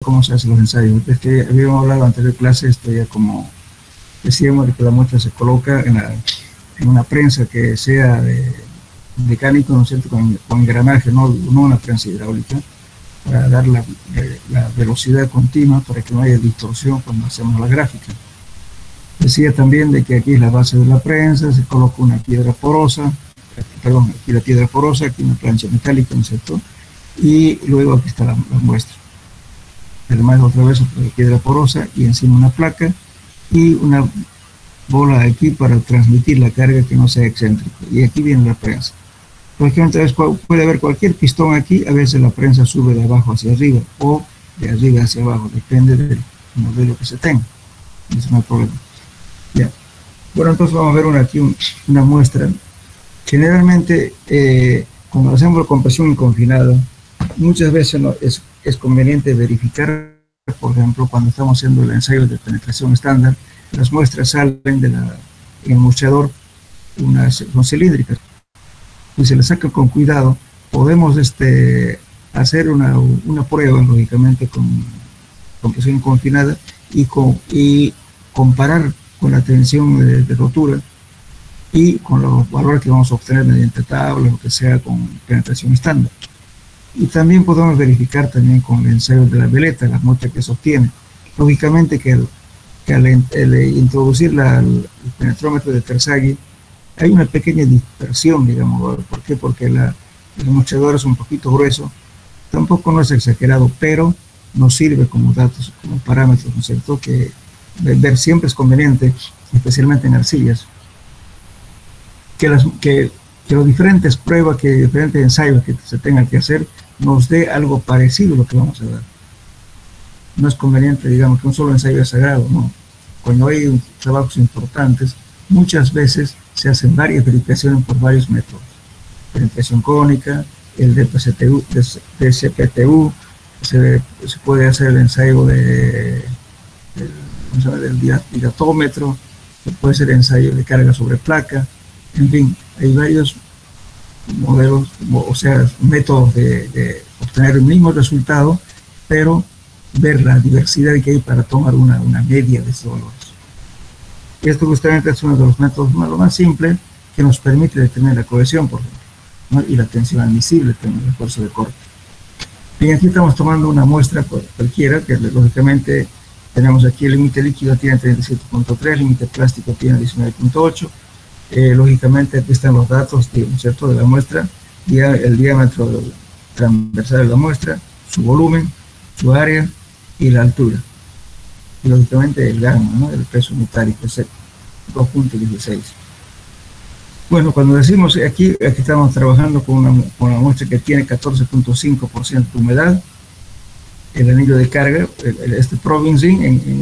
cómo se hacen los ensayos. Es que habíamos hablado en anterior clase, esto ya como decíamos, de que la muestra se coloca en una prensa que sea de mecánico, ¿no es cierto?, con engranaje, no una prensa hidráulica, para dar la velocidad continua para que no haya distorsión cuando hacemos la gráfica. Decía también de que aquí es la base de la prensa, se coloca una piedra porosa, perdón, aquí la piedra porosa, aquí una plancha metálica, ¿no es cierto?, y luego aquí está la muestra. Además, otra vez otra piedra porosa y encima una placa y una bola aquí para transmitir la carga que no sea excéntrica. Y aquí viene la prensa. Por ejemplo, puede haber cualquier pistón aquí, a veces la prensa sube de abajo hacia arriba o de arriba hacia abajo, depende del modelo que se tenga. Eso no hay problema. Ya. Bueno, entonces vamos a ver aquí una muestra. Generalmente, cuando hacemos la compresión confinada, muchas veces es conveniente verificar, por ejemplo, cuando estamos haciendo el ensayo de penetración estándar, las muestras salen en el mostrador, son cilíndricas, y se las saca con cuidado. Podemos hacer una prueba, lógicamente, con compresión confinada y comparar con la tensión de rotura y con los valores que vamos a obtener mediante tablas, lo que sea, con penetración estándar. Y también podemos verificar también con el ensayo de la veleta, las muestras que se obtienen. Lógicamente que al introducir el penetrómetro de Terzaghi, hay una pequeña dispersión, digamos. ¿Por qué? Porque el mostrador es un poquito grueso, tampoco no es exagerado, pero nos sirve como datos, como parámetros, ¿no es cierto?, que ver siempre es conveniente, especialmente en arcillas, que las diferentes pruebas, que diferentes ensayos que se tengan que hacer, nos dé algo parecido a lo que vamos a dar. No es conveniente, digamos, que un solo ensayo es sagrado, no. Cuando hay trabajos importantes, muchas veces se hacen varias verificaciones por varios métodos. Penetración cónica, el DCPTU, se puede hacer el ensayo del dilatómetro, se puede hacer el ensayo de carga sobre placa, en fin, hay varios modelos, o sea, métodos de obtener el mismo resultado, pero ver la diversidad que hay para tomar una media de esos valores. Y esto justamente es uno de los métodos lo más simple que nos permite determinar la cohesión, por ejemplo, ¿no?, y la tensión admisible, también el esfuerzo de corte. Bien, aquí estamos tomando una muestra cualquiera, que lógicamente tenemos aquí el límite líquido tiene 37.3, el límite plástico tiene 19.8. Lógicamente aquí están los datos, ¿no es cierto?, de la muestra, el diámetro transversal de la muestra, su volumen, su área y la altura. Y lógicamente el gamma, ¿no?, el peso unitario, que es 2.16. Bueno, cuando decimos aquí estamos trabajando con una muestra que tiene 14.5% de humedad, el anillo de carga, Provincing,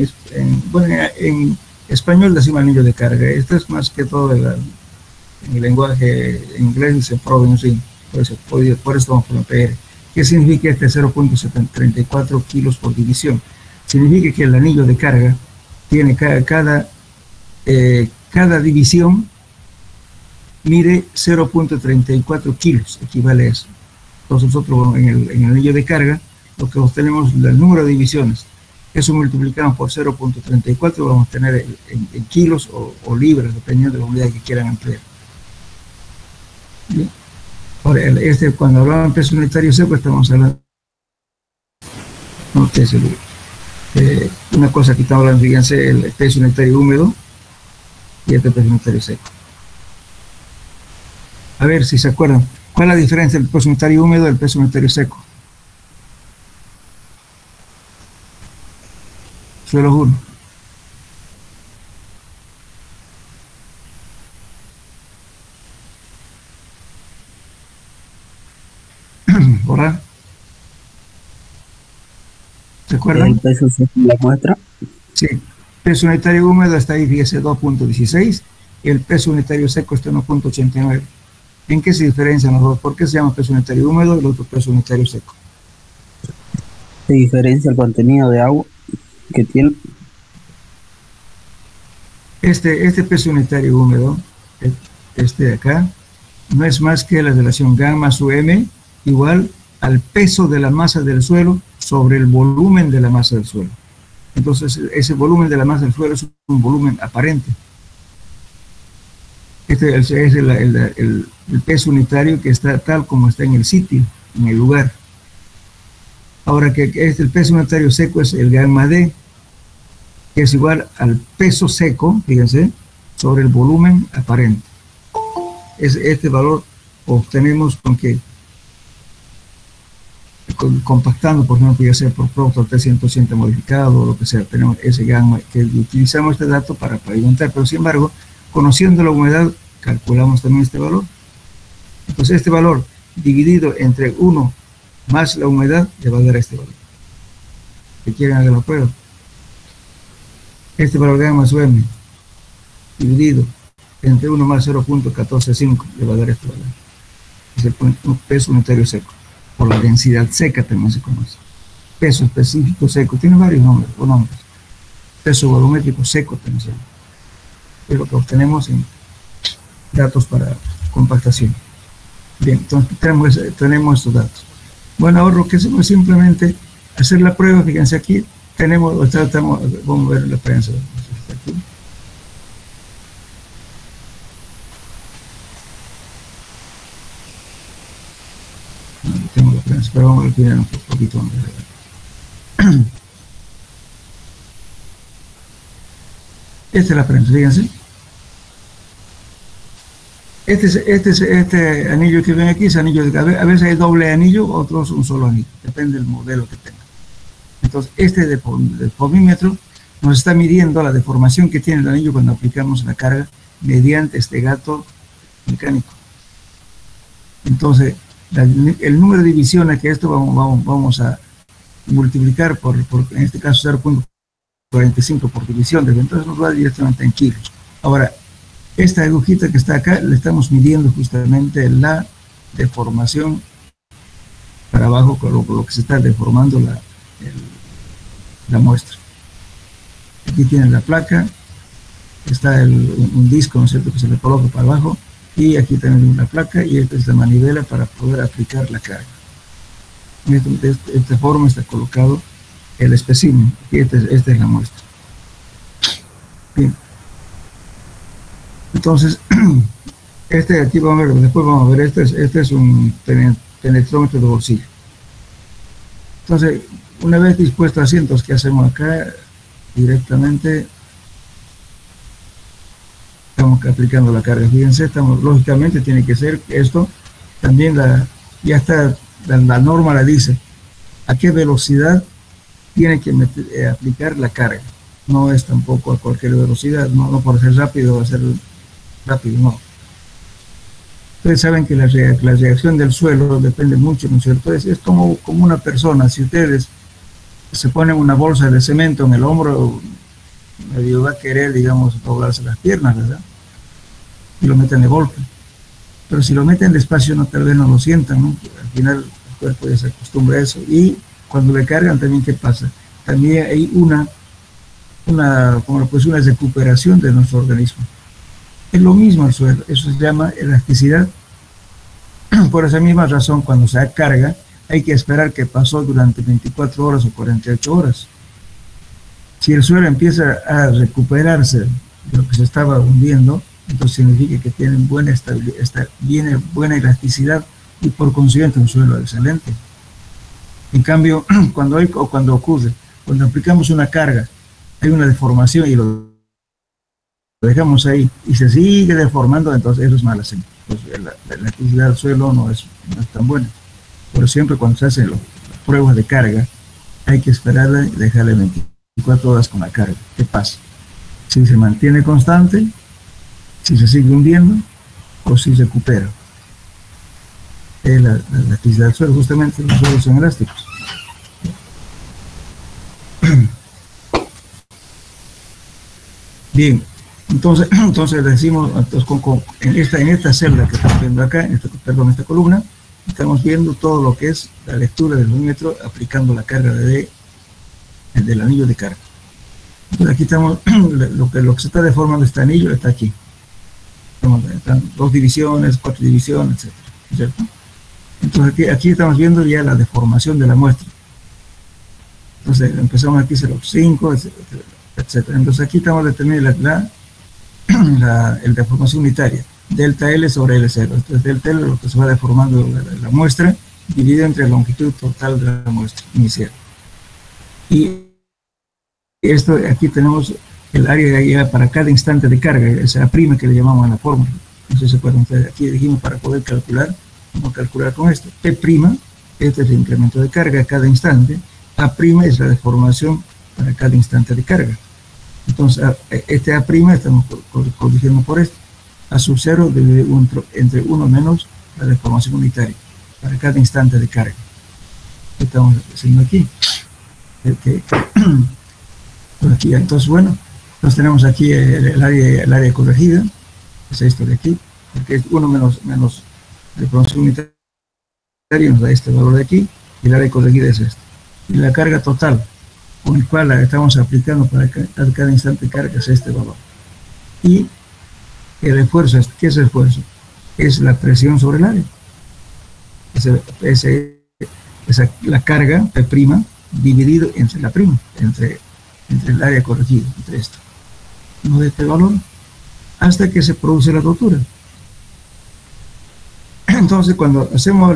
en español decimos anillo de carga. Esto es más que todo en el lenguaje inglés, dice Provincing, por eso estamos con la PR. ¿Qué significa 0.34 kilos por división? Significa que el anillo de carga tiene cada división mide 0.34 kilos, equivale a eso. Entonces nosotros en el anillo de carga, lo que obtenemos es el número de divisiones. Eso multiplicamos por 0.34, vamos a tener en kilos o libras, dependiendo de la unidad que quieran emplear. ¿Bien? Ahora, cuando hablamos de peso unitario seco, estamos hablando una cosa que estamos hablando, fíjense, el peso unitario húmedo y el peso unitario seco. A ver si se acuerdan, ¿cuál es la diferencia del peso unitario húmedo y del peso unitario seco? Suelo juro. ¿Verdad? ¿Se acuerdan? ¿El peso seco de la muestra? Sí. Peso unitario húmedo está ahí, fíjese, 2.16, y el peso unitario seco está en 1.89. ¿En qué se diferencian los dos? ¿Por qué se llama peso unitario húmedo y el otro peso unitario seco? Se diferencia el contenido de agua que tiene. Este peso unitario húmedo, este de acá, no es más que la relación gamma su m igual al peso de la masa del suelo sobre el volumen de la masa del suelo. Entonces, ese volumen de la masa del suelo es un volumen aparente. Este es el peso unitario que está tal como está en el sitio, en el lugar. Ahora que el peso unitario seco es el gamma D, que es igual al peso seco, fíjense, sobre el volumen aparente. Este valor obtenemos con que, compactando, por ejemplo, ya sea por producto T100 modificado o lo que sea, tenemos ese gamma, que utilizamos este dato para pavimentar, pero sin embargo, conociendo la humedad, calculamos también este valor. Entonces, este valor dividido entre 1 más la humedad le va a dar este valor. Si quieren hacer la prueba. Este valor gamma sub m dividido entre 1 más 0.145 le va a dar este valor. Es el peso unitario seco. Por la densidad seca también se conoce. Peso específico seco. Tiene varios nombres. Peso volumétrico seco también se llama. Es lo que obtenemos en datos para compactación. Bien, entonces tenemos estos datos. Bueno, ahora lo que hacemos es simplemente hacer la prueba. Fíjense aquí, vamos a ver la prensa. Aquí. No tengo la prensa, pero vamos a ver un poquito más. Esta es la prensa, fíjense. Este anillo que ven aquí es anillo de cabeza. A veces hay doble anillo, otros un solo anillo. Depende del modelo que tenga. Entonces, este deformímetro nos está midiendo la deformación que tiene el anillo cuando aplicamos la carga mediante este gato mecánico. Entonces, el número de divisiones que esto vamos a multiplicar por en este caso 0.45 por división, entonces nos va directamente en kilos. Ahora, esta agujita que está acá, le estamos midiendo justamente la deformación para abajo, con lo que se está deformando la muestra. Aquí tienen la placa, está un disco, ¿no es cierto?, que se le coloca para abajo, y aquí tenemos una placa, y esta es la manivela para poder aplicar la carga. De esta forma está colocado el espécimen, y esta es la muestra. Bien. Entonces, aquí vamos a ver, después vamos a ver, este es un penetrómetro de bolsillo. Entonces, una vez dispuesto así, entonces, ¿qué hacemos acá? Directamente estamos aplicando la carga. Fíjense, lógicamente tiene que ser esto, también ya está, la norma la dice, a qué velocidad tiene que aplicar la carga. No es tampoco a cualquier velocidad, no por ser rápido, hacer rápido, no. Ustedes saben que la reacción del suelo depende mucho, ¿no es cierto? Es como una persona. Si ustedes se ponen una bolsa de cemento en el hombro, medio va a querer, digamos, doblarse las piernas, ¿verdad? Y lo meten de golpe. Pero si lo meten despacio, tal vez no lo sientan, ¿no? Al final el cuerpo ya se acostumbra a eso. Y cuando le cargan, también, ¿qué pasa? También hay una recuperación de nuestro organismo. Es lo mismo el suelo, eso se llama elasticidad. Por esa misma razón, cuando se carga, hay que esperar que pasó durante 24 horas o 48 horas. Si el suelo empieza a recuperarse de lo que se estaba hundiendo, entonces significa que tiene buena estabilidad, viene buena elasticidad y por consiguiente un suelo excelente. En cambio, cuando ocurre, cuando aplicamos una carga, hay una deformación y lo dejamos ahí y se sigue deformando, entonces eso es mala señal. Pues la elasticidad del suelo no es tan buena. Por siempre cuando se hacen las pruebas de carga, hay que esperarla y dejarle 24 horas con la carga. ¿Qué pasa? Si se mantiene constante, si se sigue hundiendo o si se recupera. La elasticidad del suelo, justamente los suelos son elásticos. Bien. Entonces decimos, en esta celda que estamos viendo acá, en esta columna, estamos viendo todo lo que es la lectura del milímetro aplicando la carga del anillo de carga. Entonces aquí estamos, lo que se está deformando este anillo está aquí. Están 2 divisiones, 4 divisiones, etc. ¿Cierto? Entonces aquí estamos viendo ya la deformación de la muestra. Entonces empezamos aquí 0,5, etcétera. Entonces aquí estamos determinando la deformación unitaria, delta L sobre L0. Entonces delta L es lo que se va deformando la muestra, dividida entre la longitud total de la muestra inicial. Y esto, aquí tenemos el área ya para cada instante de carga, esa prima que le llamamos en la fórmula. Entonces se puede, aquí dijimos para poder calcular, vamos a calcular con esto. P', este es el incremento de carga a cada instante. A' es la deformación para cada instante de carga. Entonces, este A', estamos corrigiendo por esto. A sub 0 entre 1 menos la deformación unitaria para cada instante de carga. Estamos haciendo aquí. Aquí, entonces, bueno, entonces tenemos aquí el área corregida, es esto de aquí, porque es 1 menos la deformación unitaria nos da este valor de aquí, y el área corregida es esto. Y la carga total, con el cual la estamos aplicando para cada instante de carga, es este valor. Y el esfuerzo, ¿qué es el esfuerzo? Es la presión sobre el área. La carga, P', dividido entre la prima, entre el área corregida, entre esto. No de este valor, hasta que se produce la rotura. Entonces, cuando hacemos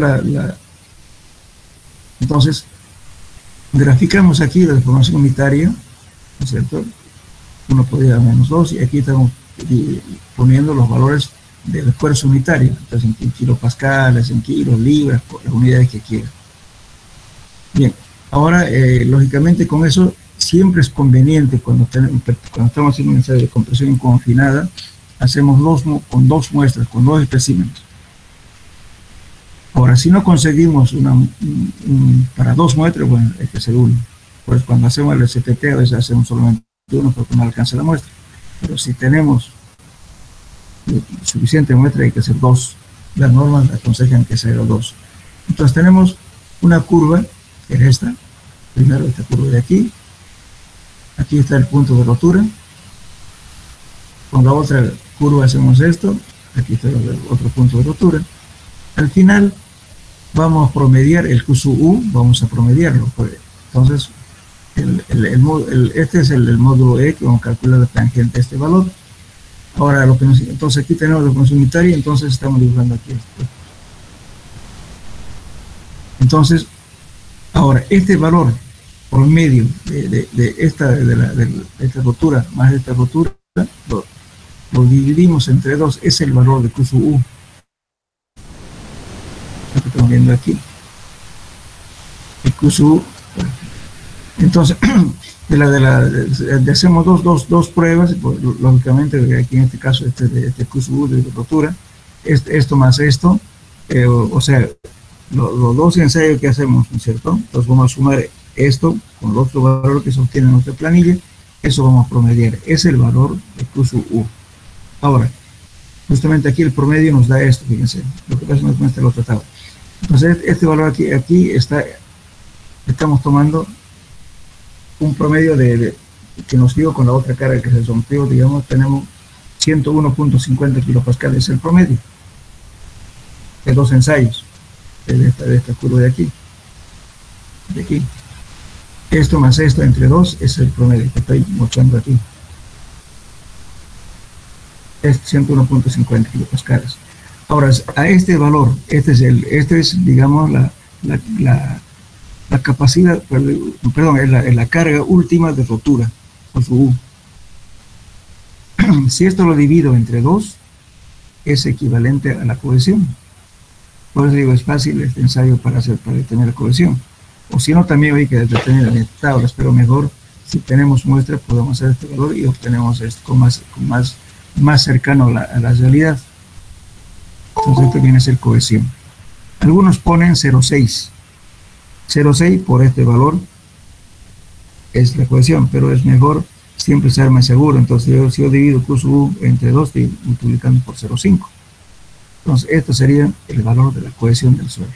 entonces, graficamos aquí la deformación unitaria, ¿no es cierto? Uno podría menos 2, y aquí estamos poniendo los valores del esfuerzo unitario, entonces en kilopascales, en kilos, libras, por las unidades que quieran. Bien, ahora, lógicamente con eso siempre es conveniente, cuando estamos haciendo un ensayo de compresión confinada, hacemos con dos muestras, con 2 especímenes. Ahora, si no conseguimos para 2 muestras, bueno, hay que hacer 1. Pues cuando hacemos el STT a veces hacemos solamente 1 porque no alcanza la muestra. Pero si tenemos suficiente muestra hay que hacer 2. Las normas aconsejan que sea 2. Entonces tenemos una curva, que es esta. Primero esta curva de aquí. Aquí está el punto de rotura. Con la otra curva hacemos esto. Aquí está el otro punto de rotura. Al final vamos a promediar el Q sub U, vamos a promediarlo. Entonces, este es el módulo E que vamos a calcular la tangente de este valor. Ahora, entonces aquí tenemos la función unitaria, entonces estamos dibujando aquí esto. Entonces, ahora, este valor promedio de esta rotura más esta rotura, lo dividimos entre 2, es el valor de Q sub U. Lo que estamos viendo aquí. El Q sub U. Entonces, hacemos dos pruebas, pues, lógicamente, aquí en este caso, este Q sub U de rotura, esto más esto, o sea, los 2 ensayos que hacemos, ¿no es cierto? Entonces vamos a sumar esto con el otro valor que se obtiene en nuestra planilla, eso vamos a promediar, es el valor de Q sub U. Ahora, justamente aquí el promedio nos da esto, fíjense, lo que pasa nos muestra el otro tabla. Entonces, este valor aquí estamos tomando un promedio que nos dio con la otra carga que se sometió, digamos, tenemos 101.50 kilopascales, es el promedio de 2 ensayos de esta curva de aquí. Esto más esto entre 2 es el promedio que estoy mostrando aquí. Es 101.50 kilopascales. Ahora, a este valor, este es digamos, la capacidad, perdón, es la carga última de rotura, por su U. Si esto lo divido entre 2, es equivalente a la cohesión. Por eso digo, es fácil este ensayo para determinar la cohesión. O si no, también hay que determinar en tablas, pero mejor, si tenemos muestras, podemos hacer este valor y obtenemos esto más cercano a la realidad. Entonces esto viene a ser cohesión. Algunos ponen 0,6. 0,6 por este valor es la cohesión, pero es mejor siempre ser más seguro. Entonces si yo divido Q sub U entre 2, estoy multiplicando por 0,5. Entonces esto sería el valor de la cohesión del suelo.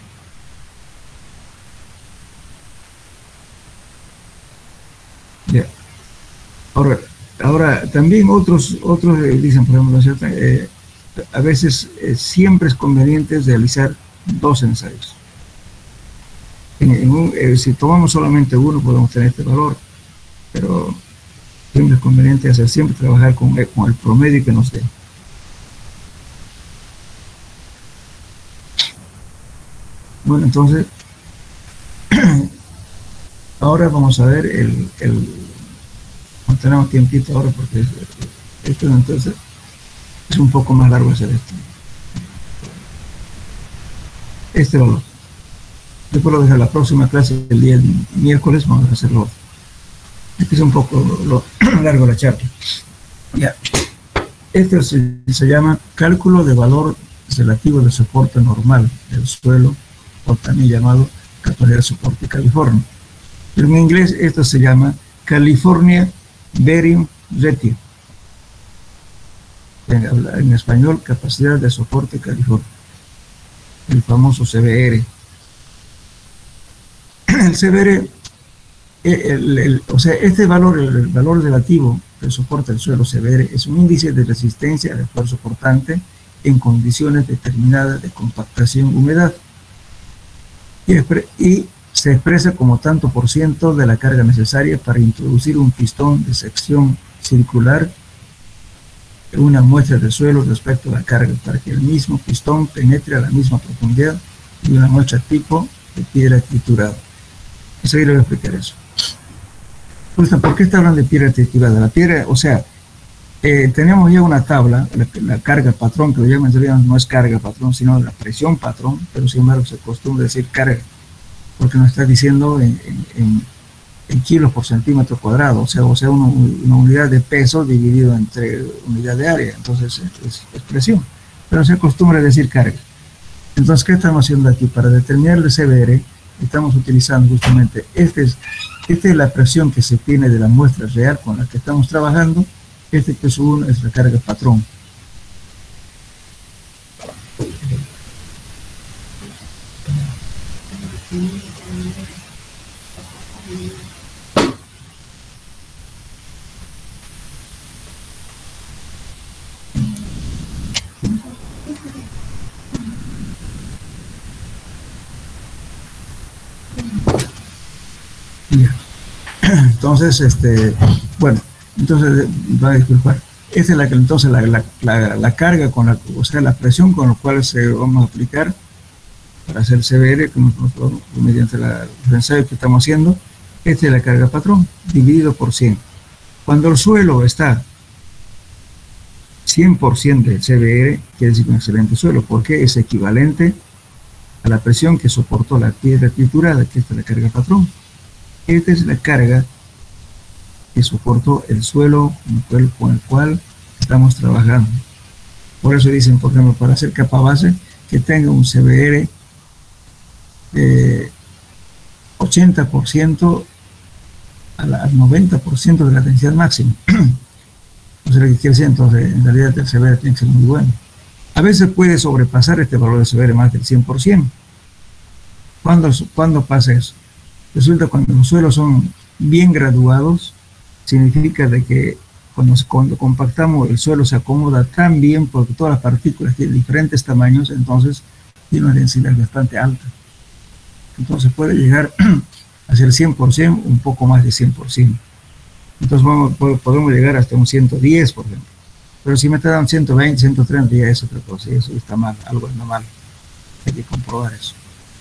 Ya. Ahora también otros dicen, por ejemplo, ¿cierto? A veces siempre es conveniente realizar 2 ensayos. Si tomamos solamente uno, podemos tener este valor, pero siempre es conveniente hacer siempre trabajar con el promedio que nos dé. Bueno, entonces, ahora vamos a ver no tenemos tiempito ahora porque esto entonces es un poco más largo hacer esto. Este valor. Después lo dejo a la próxima clase, el día miércoles, vamos a hacerlo. Este es un poco largo la charla. Ya. Este se llama cálculo de valor relativo de soporte normal del suelo, o también llamado capacidad de soporte California. Pero en inglés esto se llama California Bearing Ratio. En español, capacidad de soporte California. El famoso CBR. El CBR, o sea, este valor, el valor relativo del soporte del suelo CBR, es un índice de resistencia al esfuerzo portante en condiciones determinadas de compactación, humedad, y se expresa como tanto por ciento de la carga necesaria para introducir un pistón de sección circular en una muestra de suelo respecto a la carga, para que el mismo pistón penetre a la misma profundidad de una muestra tipo de piedra triturada. Entonces ahí le voy a explicar eso. ¿Por qué está hablando de piedra triturada? La piedra, o sea, tenemos ya una tabla, la carga patrón, que lo llaman, no es carga patrón, sino la presión patrón, pero sin embargo se acostumbra decir carga, porque nos está diciendo en kilos por centímetro cuadrado, o sea una unidad de peso dividido entre unidad de área, entonces es presión, pero se acostumbra a decir carga. Entonces, ¿qué estamos haciendo aquí? Para determinar el CBR, estamos utilizando justamente, esta es la presión que se tiene de la muestra real con la que estamos trabajando. Este que es uno es la carga patrón. Entonces, bueno, entonces va a disculpar. Esta es entonces la carga o sea, la presión con la cual vamos a aplicar para hacer CBR mediante los ensayos que estamos haciendo. Esta es la carga patrón dividido por 100. Cuando el suelo está 100% del CBR, quiere decir un excelente suelo, porque es equivalente a la presión que soportó la piedra triturada, que esta es la carga patrón. Esta es la carga que soportó el suelo con el cual estamos trabajando. Por eso dicen, por ejemplo, para hacer capa base, que tenga un CBR de 80% al 90% de la densidad máxima. O sea, lo que quiere decir, entonces, en realidad el CBR tiene que ser muy bueno. A veces puede sobrepasar este valor de CBR más del 100%. ¿Cuándo pasa eso? Resulta cuando los suelos son bien graduados, significa de que cuando compactamos el suelo se acomoda tan bien porque todas las partículas tienen diferentes tamaños, entonces tiene una densidad bastante alta. Entonces puede llegar a ser 100%, un poco más de 100%. Entonces podemos llegar hasta un 110, por ejemplo. Pero si me te dan 120, 130, ya es otra cosa, y eso está mal, algo anda mal. Hay que comprobar eso.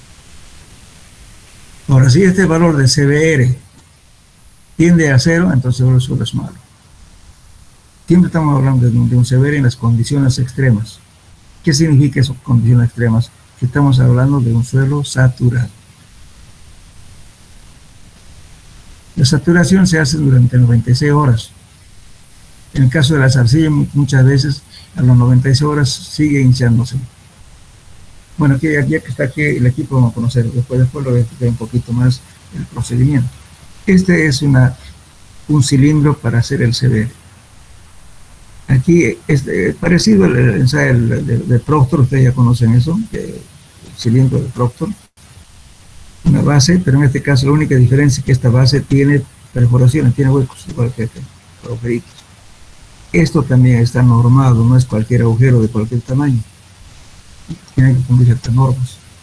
Ahora, si este valor de CBR tiende a 0, entonces el suelo es malo. Siempre estamos hablando de un CBR en las condiciones extremas. ¿Qué significa esas condiciones extremas? Que estamos hablando de un suelo saturado. La saturación se hace durante 96 horas. En el caso de las arcillas, muchas veces a las 96 horas sigue hinchándose. Bueno, aquí, ya que está aquí el equipo, vamos a conocer. Después lo voy a explicar un poquito más el procedimiento. Este es un cilindro para hacer el CBR. Aquí es parecido al ensayo de Proctor, ustedes ya conocen eso, el cilindro de Proctor. Una base, pero en este caso la única diferencia es que esta base tiene perforaciones, tiene huecos, igual que este, agujeritos. Esto también está normado, no es cualquier agujero de cualquier tamaño. Tiene que cumplir ciertas normas.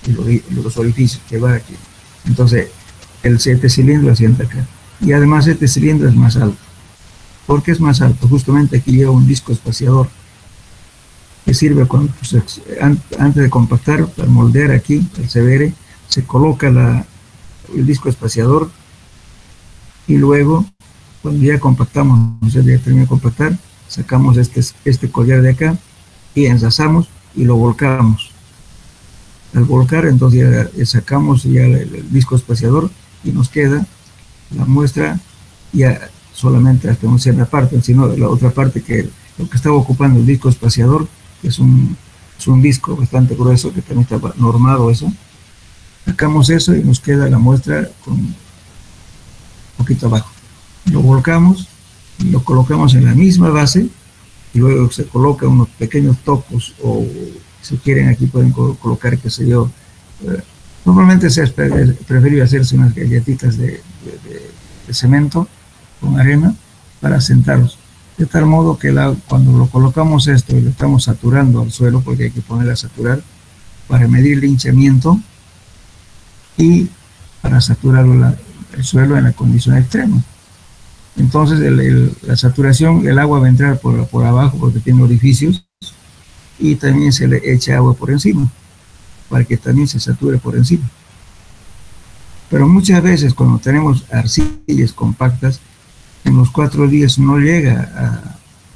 los orificios que va aquí. Entonces, este cilindro asienta acá. Y además este cilindro es más alto. ¿Por qué es más alto? Justamente aquí lleva un disco espaciador que sirve cuando, pues, antes de compactar, para moldear aquí el severe, se coloca el disco espaciador y luego, cuando ya compactamos, ya termina de compactar, sacamos este collar de acá y enlazamos y lo volcamos. Al volcar, entonces ya sacamos ya el disco espaciador y nos queda la muestra ya solamente hasta una cierta parte, sino la otra parte que lo que estaba ocupando el disco espaciador, que es un disco bastante grueso que también está normado eso. Sacamos eso y nos queda la muestra con un poquito abajo. Lo volcamos y lo colocamos en la misma base y luego se coloca unos pequeños topos o si quieren aquí pueden colocar, qué sé yo, normalmente es preferible hacerse unas galletitas de cemento con arena para sentarlos. De tal modo que cuando lo colocamos esto y lo estamos saturando al suelo, porque hay que ponerla a saturar para medir el hinchamiento y para saturar el suelo en la condición extrema. Entonces la saturación, el agua va a entrar por abajo porque tiene orificios y también se le echa agua por encima para que también se sature por encima. Pero muchas veces cuando tenemos arcillas compactas, en los 4 días no llega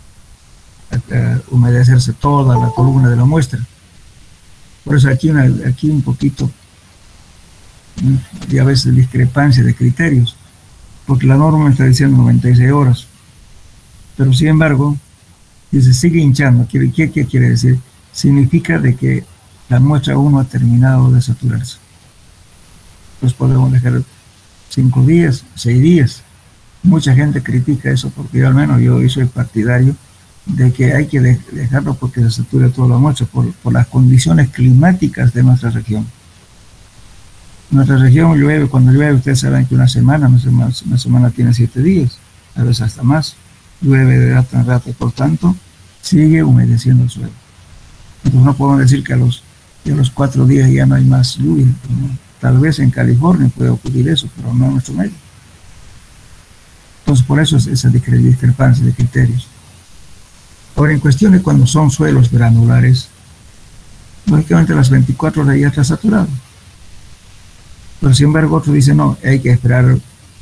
a humedecerse toda la columna de la muestra. Por eso aquí un poquito y a veces discrepancia de criterios, porque la norma está diciendo 96 horas, pero sin embargo, dice sigue hinchando. ¿Qué quiere decir? Significa de que la muestra aún no ha terminado de saturarse. Pues podemos dejar 5 días, 6 días. Mucha gente critica eso porque yo, al menos yo soy partidario de que hay que dejarlo porque se satura toda la muestra por las condiciones climáticas de nuestra región. Nuestra región llueve, cuando llueve ustedes saben que una semana tiene 7 días, a veces hasta más, llueve de rato en rato, por tanto sigue humedeciendo el suelo. Entonces no podemos decir que a los 4 días ya no hay más lluvia, ¿no? Tal vez en California puede ocurrir eso, pero no en nuestro medio. Entonces por eso es esa discrepancia de criterios. Ahora, en cuestiones cuando son suelos granulares, lógicamente las 24 horas ya está saturado. Pero sin embargo otros dicen no, hay que esperar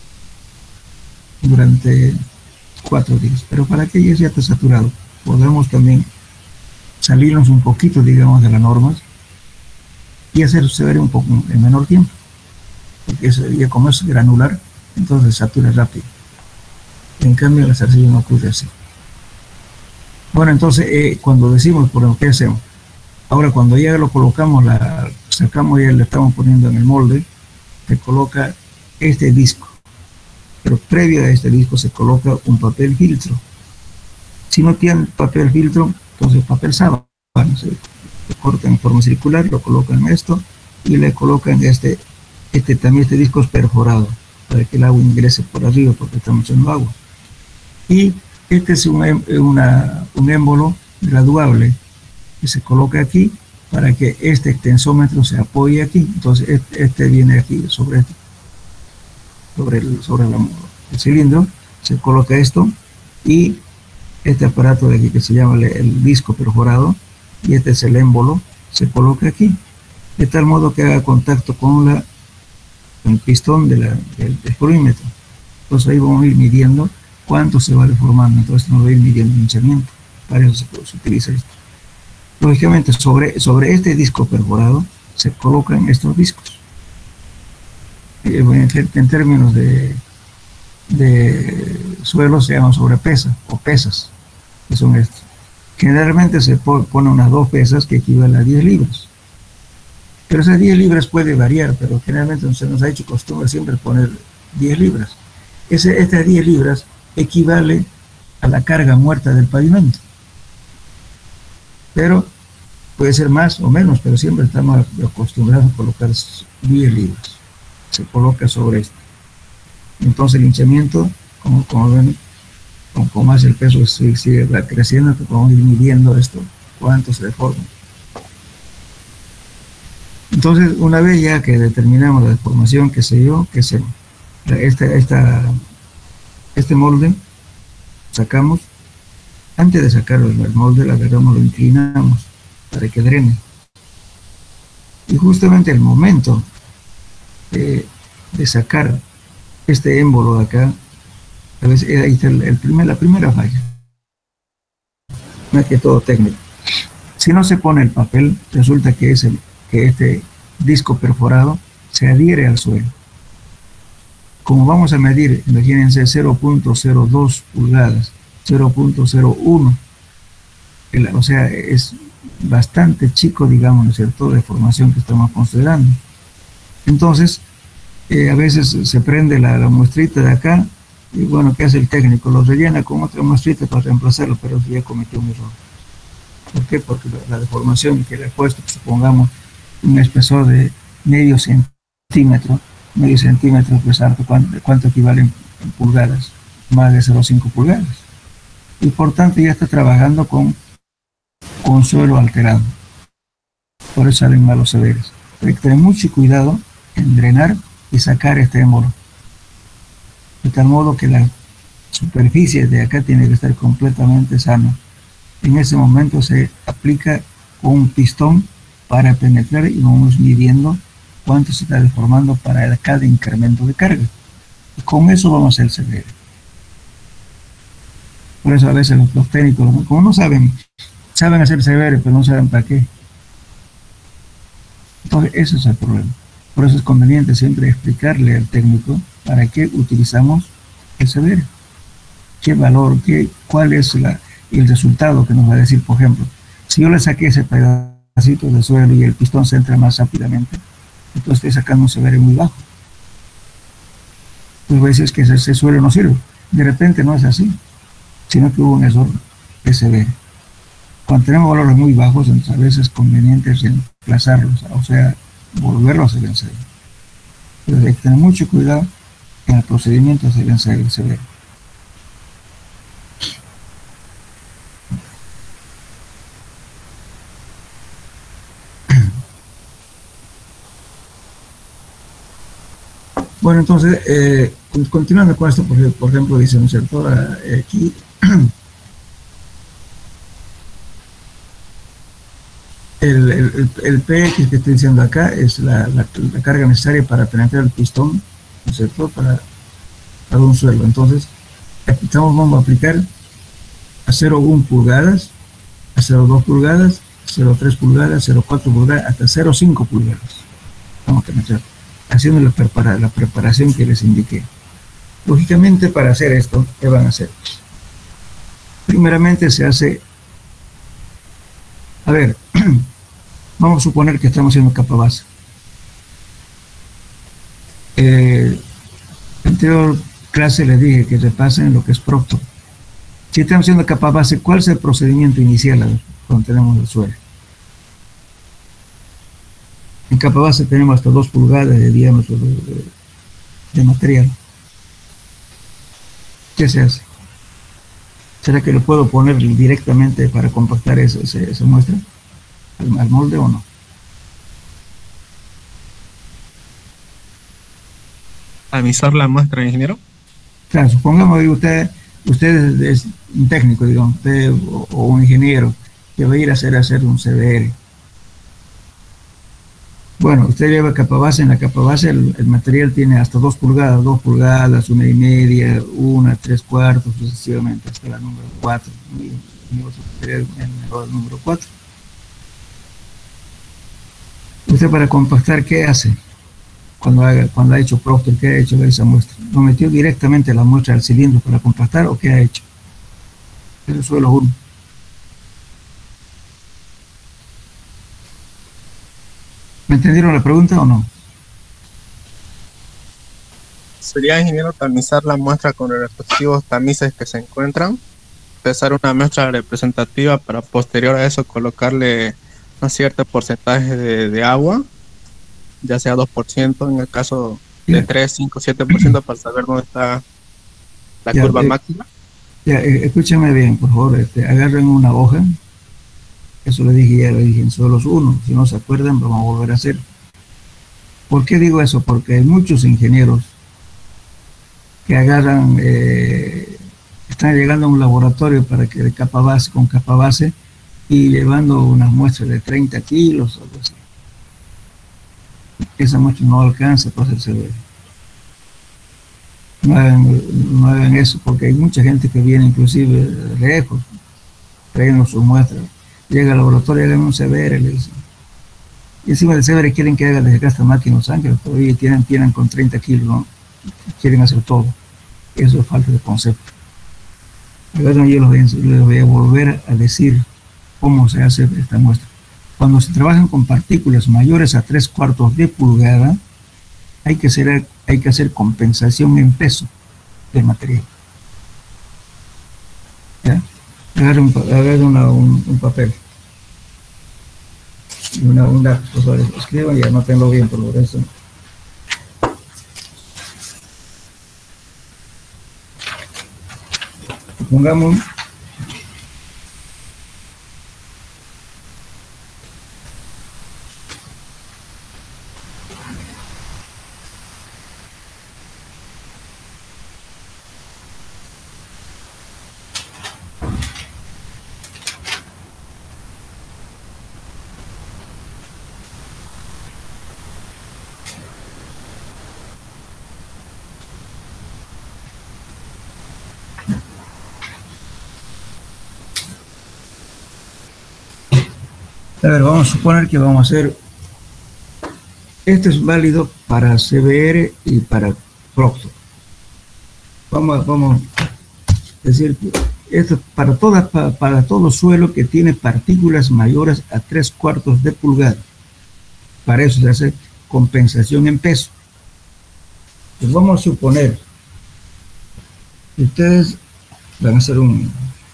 durante 4 días. Pero para que ya esté saturado, podemos también salirnos un poquito, digamos, de las normas y hacer severe un poco en menor tiempo. Porque ya como es granular, entonces satura rápido. En cambio, en las arcillas no ocurre así. Bueno, entonces, cuando decimos, por ejemplo, ¿qué hacemos? Ahora, cuando ya lo colocamos, sacamos y le estamos poniendo en el molde, se coloca este disco. Pero previo a este disco se coloca un papel filtro. Si no tienen papel filtro, entonces papel sábana. Se corta en forma circular, lo colocan en esto y le colocan también este disco es perforado para que el agua ingrese por arriba porque estamos echando agua. Y este es un émbolo graduable que se coloca aquí para que este extensómetro se apoye aquí. Entonces este viene aquí sobre el cilindro, se coloca esto y este aparato de aquí que se llama el disco perforado, y este es el émbolo, se coloca aquí, de tal modo que haga contacto con el pistón del polímetro. Entonces ahí vamos a ir midiendo cuánto se va deformando, entonces nos va a ir midiendo el hinchamiento, para eso se utiliza esto. Lógicamente sobre este disco perforado se colocan estos discos. En términos de suelo se llaman sobrepesa o pesas, que son estos. Generalmente se pone unas 2 pesas que equivalen a 10 libras. Pero esas 10 libras puede variar, pero generalmente se nos ha hecho costumbre siempre poner 10 libras. Estas 10 libras equivale a la carga muerta del pavimento. Pero puede ser más o menos, pero siempre estamos acostumbrados a colocar 10 libras. Se coloca sobre esto. Entonces el hinchamiento, como ven, con más el peso sigue creciendo, que podemos ir midiendo esto, cuánto se deforma. Entonces, una vez ya que determinamos la deformación, qué sé yo, que se, este molde, sacamos, antes de sacar el molde, la agarramos, lo inclinamos para que drene. Y justamente el momento de sacar este émbolo de acá, a veces ahí está la primera falla, más que todo técnico. Si no se pone el papel, resulta que este disco perforado se adhiere al suelo. Como vamos a medir, imagínense, 0.02 pulgadas, 0.01, o sea, es bastante chico, digamos, ¿no es cierto?, de formación que estamos considerando. Entonces, a veces se prende la muestrita de acá, y bueno, ¿qué hace el técnico? Lo rellena con otra muestrita para reemplazarlo, pero ya cometió un error. ¿Por qué? Porque la deformación que le he puesto, supongamos, un espesor de medio centímetro, pues harto, ¿cuánto equivale en pulgadas? Más de 0,5 pulgadas. Y por tanto ya está trabajando con suelo alterado. Por eso salen malos severos. Hay que tener mucho cuidado en drenar y sacar este émbolo. De tal modo que la superficie de acá tiene que estar completamente sana. En ese momento se aplica un pistón para penetrar y vamos midiendo cuánto se está deformando para cada incremento de carga. Y con eso vamos a hacer severo. Por eso a veces los técnicos, como no saben hacer severo, pero no saben para qué. Entonces ese es el problema. Por eso es conveniente siempre explicarle al técnico para qué utilizamos el severo. ¿Qué valor, cuál es el resultado que nos va a decir? Por ejemplo, si yo le saqué ese pedacito de suelo y el pistón se entra más rápidamente, entonces estoy sacando un severo muy bajo. Pues a veces que ese suelo no sirve. De repente no es así, sino que hubo un error de severo. Cuando tenemos valores muy bajos, entonces a veces es conveniente reemplazarlos, o sea, volverlos a vencer. Pero hay que tener mucho cuidado en el procedimiento de vencer el severo. Bueno, entonces, continuando con esto, por ejemplo, dice un sector aquí, el PX que estoy diciendo acá es la carga necesaria para penetrar el pistón, ¿no es cierto?, para un suelo. Entonces, vamos a aplicar a 0,1 pulgadas, a 0,2 pulgadas, 0,3 pulgadas, 0,4 pulgadas, hasta 0,5 pulgadas. Vamos a penetrar, haciendo la preparación que les indiqué. Lógicamente, para hacer esto, ¿qué van a hacer? Primeramente se hace, a ver, vamos a suponer que estamos haciendo capa base. En la anterior clase les dije que repasen lo que es Proctor. Si estamos haciendo capa base, ¿cuál es el procedimiento inicial cuando tenemos el suelo? En capa base tenemos hasta 2 pulgadas de diámetro de material. ¿Qué se hace? ¿Será que lo puedo poner directamente para compactar esa muestra al molde o no? ¿Avisar la muestra, ingeniero? Claro, supongamos que usted es un técnico, digamos, usted o un ingeniero que va a ir a hacer un CBR. Bueno, usted lleva capa base, en la capa base el material tiene hasta 2 pulgadas, 1,5, 1, 3/4, sucesivamente, hasta la número 4, el número 4. Usted para compactar, ¿qué hace? Cuando ha hecho Proctor, ¿qué ha hecho de esa muestra? ¿Lo metió directamente la muestra al cilindro para compactar o qué ha hecho? El suelo 1. ¿Me entendieron la pregunta o no? Sería, ingeniero, tamizar la muestra con los respectivos tamices que se encuentran, pesar una muestra representativa para posterior a eso colocarle un cierto porcentaje de agua, ya sea 2%, en el caso de 3, 5, 7%, para saber dónde está la curva máxima. Escúchame bien, por favor, agarren una hoja, eso ya lo dije en suelos 1, si no se acuerdan, vamos a volver a hacer. ¿Por qué digo eso? Porque hay muchos ingenieros que agarran, están llegando a un laboratorio para que de capa base con capa base y llevando unas muestras de 30 kilos o algo así. Esa muestra no alcanza para hacer CBR. No hagan eso, porque hay mucha gente que viene inclusive de lejos, trayendo sus muestras. Llega al laboratorio, hagan un CBR, le dicen. Y encima del CBR quieren que haga desde acá hasta máquina Los Ángeles, todavía tienen con 30 kilos, ¿no? Quieren hacer todo. Eso es falta de concepto. Ahora yo les voy a volver a decir cómo se hace esta muestra. Cuando se trabajan con partículas mayores a 3/4 de pulgada, hay que hacer compensación en peso del material. ¿Ya? Agarren un papel y un lápiz, por favor, escriban y anótenlo bien por lo resto. Pongamos a ver, vamos a suponer que vamos a hacer, esto es válido para CBR y para Proctor. Vamos a decir que esto es para todo suelo que tiene partículas mayores a 3/4 de pulgada. Para eso se hace compensación en peso. Pues vamos a suponer que ustedes van a hacer un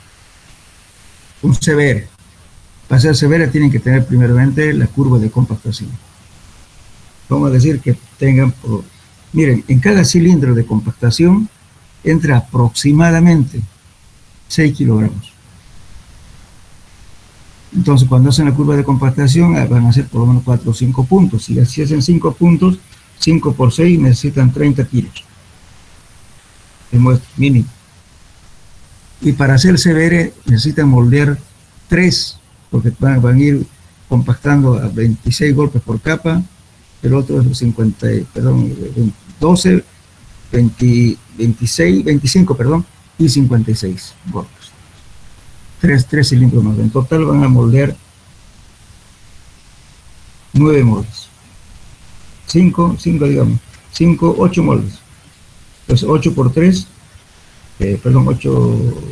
CBR. Para hacer CBR tienen que tener primeramente la curva de compactación. Vamos a decir que tengan, miren, en cada cilindro de compactación entra aproximadamente 6 kilogramos. Entonces, cuando hacen la curva de compactación, van a hacer por lo menos 4 o 5 puntos. Si así hacen 5 puntos, 5 por 6 necesitan 30 kilos. Es mínimo. Y para hacer CBR necesitan moldear 3, porque van a ir compactando a 26 golpes por capa, el otro es 12, 25, y 56 golpes. 3 cilindros más. En total van a moldear 9 moldes. 8 moldes. Entonces 8 por 3, 8,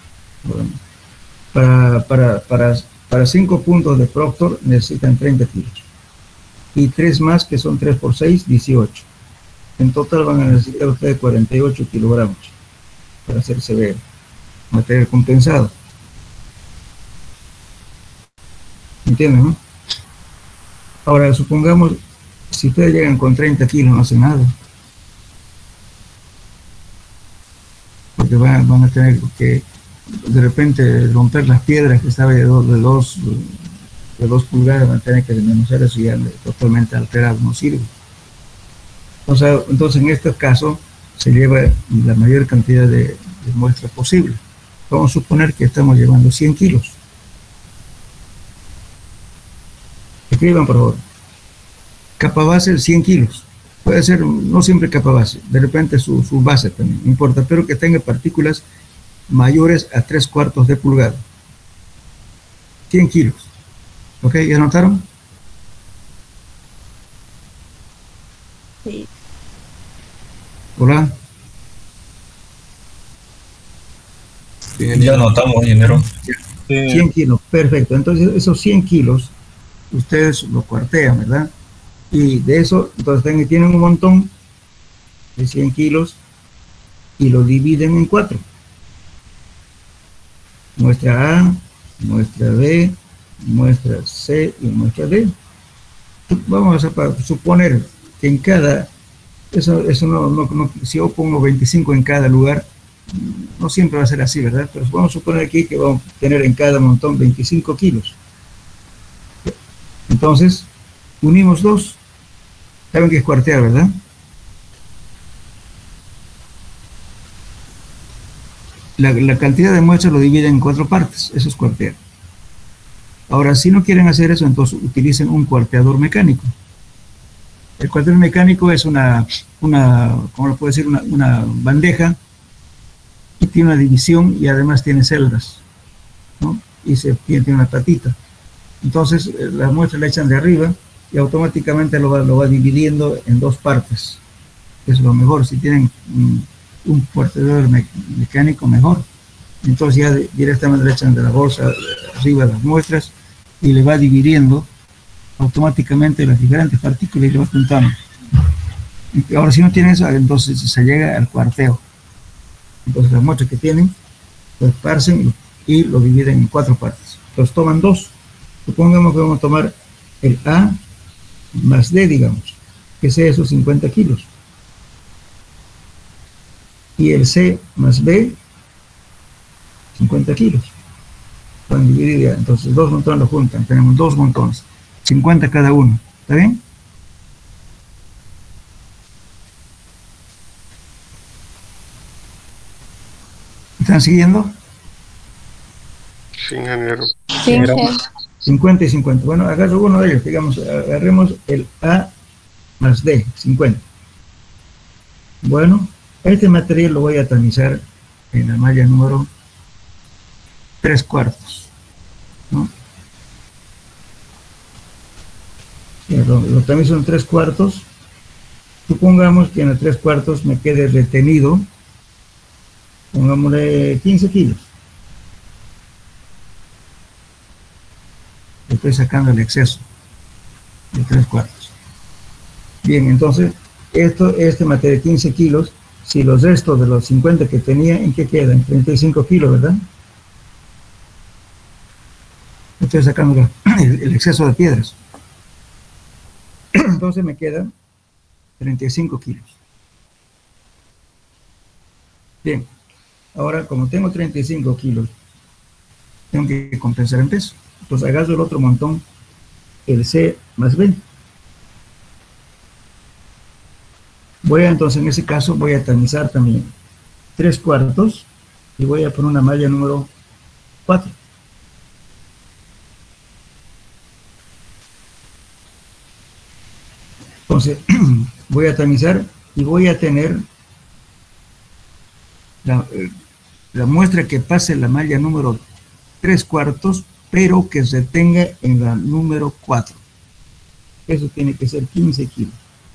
para 5 puntos de Proctor necesitan 30 kilos. Y 3 más, que son 3 por 6, 18. En total van a necesitar ustedes 48 kilogramos para hacer CBR, material compensado. ¿Entienden, no? Ahora, supongamos, si ustedes llegan con 30 kilos, no hacen nada. Porque van a tener que, de repente, romper las piedras que estaban de 2 pulgadas, van a tener que desmenuzar eso y ya totalmente alterado, no sirve. Entonces, en este caso, se lleva la mayor cantidad de muestras posible. Vamos a suponer que estamos llevando 100 kilos. Escriban, por favor. Capa base, 100 kilos. Puede ser, no siempre capa base, de repente su base también, no importa, pero que tenga partículas mayores a 3/4 de pulgada. 100 kilos. ¿Ok? ¿Ya notaron? Sí. Hola. Ya notamos, ingeniero. 100 kilos, perfecto. Entonces, esos 100 kilos, ustedes lo cuartean, ¿verdad? Y de eso, entonces tienen un montón de 100 kilos y lo dividen en 4. Muestra A, muestra B, muestra C y muestra D. Vamos a suponer que en cada, eso no, si yo pongo 25 en cada lugar, no siempre va a ser así, ¿verdad? Pero vamos a suponer aquí que vamos a tener en cada montón 25 kilos. Entonces, unimos 2, ¿Saben qué es cuartear, verdad? La cantidad de muestras lo dividen en 4 partes, eso es cuartear. Ahora, si no quieren hacer eso, entonces utilicen un cuarteador mecánico. El cuarteador mecánico es ¿cómo lo puedo decir? Una bandeja y tiene una división y además tiene celdas, ¿no? Y tiene una patita. Entonces, la muestra la echan de arriba y automáticamente lo va dividiendo en 2 partes. Es lo mejor. Si tienen un cuarteador mecánico, mejor. Entonces ya directamente le echan de la bolsa arriba las muestras y le va dividiendo automáticamente las diferentes partículas y le va juntando. Ahora, si no tienen eso, entonces se llega al cuarteo. Entonces las muestras que tienen lo esparcen y lo dividen en 4 partes. Entonces toman 2. Supongamos que vamos a tomar el A más D, digamos, que sea esos 50 kilos. Y el C más B, 50 kilos. Pueden dividir ya. Entonces 2 montones lo juntan. Tenemos 2 montones. 50 cada uno. ¿Está bien? ¿Están siguiendo? Sí, ingeniero. Sí, ingeniero. 50 y 50. Bueno, agarro uno de ellos. Digamos, agarremos el A más D, 50. Bueno, este material lo voy a tamizar en la malla número 3/4, ¿no? Lo tamizo en 3/4. Supongamos que en el 3/4 me quede retenido, pongámosle 15 kilos. Estoy sacando el exceso de 3/4. Bien, entonces, este material de 15 kilos, si los restos de los 50 que tenía, ¿en qué quedan? 35 kilos, ¿verdad? Estoy sacando el exceso de piedras. Entonces me quedan 35 kilos. Bien, ahora como tengo 35 kilos, tengo que compensar en peso. Entonces agarro el otro montón, el C más B. Entonces en ese caso voy a tamizar también 3/4 y voy a poner una malla número 4. Entonces voy a tamizar y voy a tener la muestra que pase la malla número 3/4, pero que se tenga en la número 4. Eso tiene que ser 15 kilos.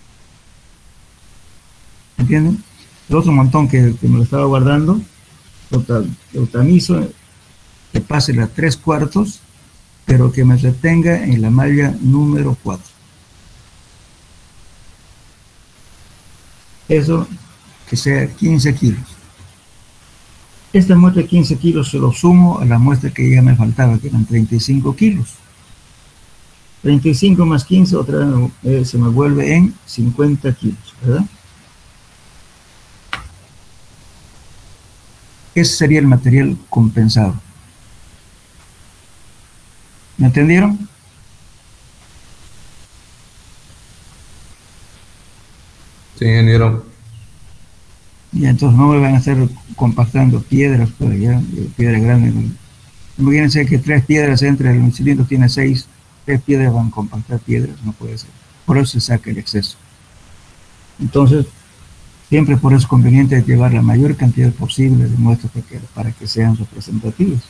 ¿Entienden? El otro montón que me lo estaba guardando, lo tamizo, que pase la 3/4, pero que me retenga en la malla número 4. Eso que sea 15 kilos. Esta muestra de 15 kilos se lo sumo a la muestra que ya me faltaba, que eran 35 kilos. 35 más 15, otra vez se me vuelve en 50 kilos, ¿verdad? Ese sería el material compensado. ¿Me entendieron? Sí, ingeniero. Y entonces no me van a estar compactando piedras por allá, piedras grandes. Imagínense que 3 piedras entre el cilindro tiene 6, 3 piedras van a compactar piedras, no puede ser. Por eso se saca el exceso. Entonces, siempre por eso es conveniente llevar la mayor cantidad posible de muestras para que sean representativas.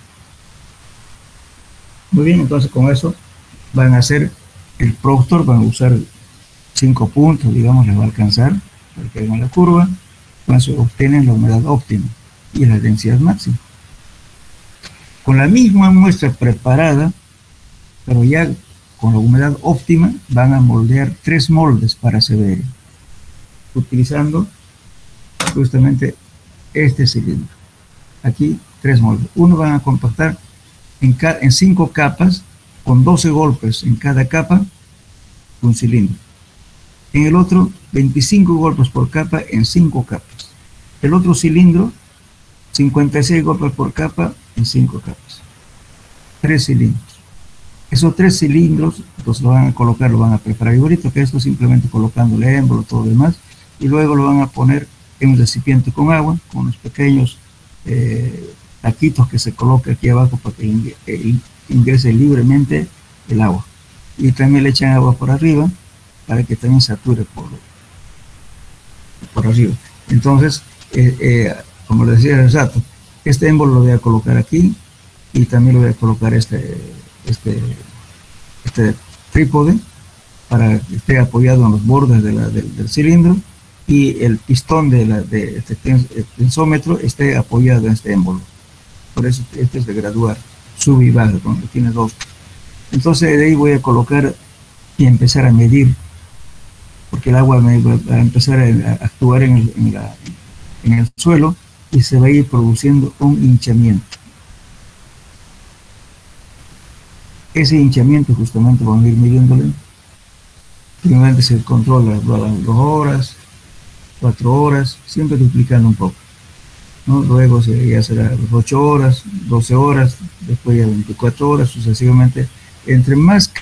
Muy bien, entonces con eso van a hacer el proctor, van a usar 5 puntos, digamos, les va a alcanzar para que hagan la curva. Con eso obtienen la humedad óptima y la densidad máxima. Con la misma muestra preparada, pero ya con la humedad óptima, van a moldear 3 moldes para CBR, utilizando justamente este cilindro. Aquí 3 moldes. Uno van a compactar en 5 capas, con 12 golpes en cada capa, un cilindro. En el otro, 25 golpes por capa en 5 capas. El otro cilindro, 56 golpes por capa en 5 capas. 3 cilindros. Esos 3 cilindros, entonces lo van a colocar, lo van a preparar igualito que esto, simplemente colocando el émbolo, todo lo demás, y luego lo van a poner en un recipiente con agua, con unos pequeños taquitos que se coloca aquí abajo para que ingrese libremente el agua. Y también le echan agua por arriba para que también sature por arriba. Entonces, como les decía hace rato, este émbolo lo voy a colocar aquí y también lo voy a colocar este trípode para que esté apoyado en los bordes del cilindro y el pistón de este tensómetro esté apoyado en este émbolo. Por eso este es de graduar, sube y baja, donde tiene 2. Entonces de ahí voy a colocar y empezar a medir, porque el agua va a empezar a actuar en el suelo y se va a ir produciendo un hinchamiento. Ese hinchamiento justamente vamos a ir midiéndole. Primeramente se controla 2 horas, 4 horas, siempre duplicando un poco, ¿no? Luego ya será 8 horas, 12 horas, después ya 24 horas, sucesivamente. Entre más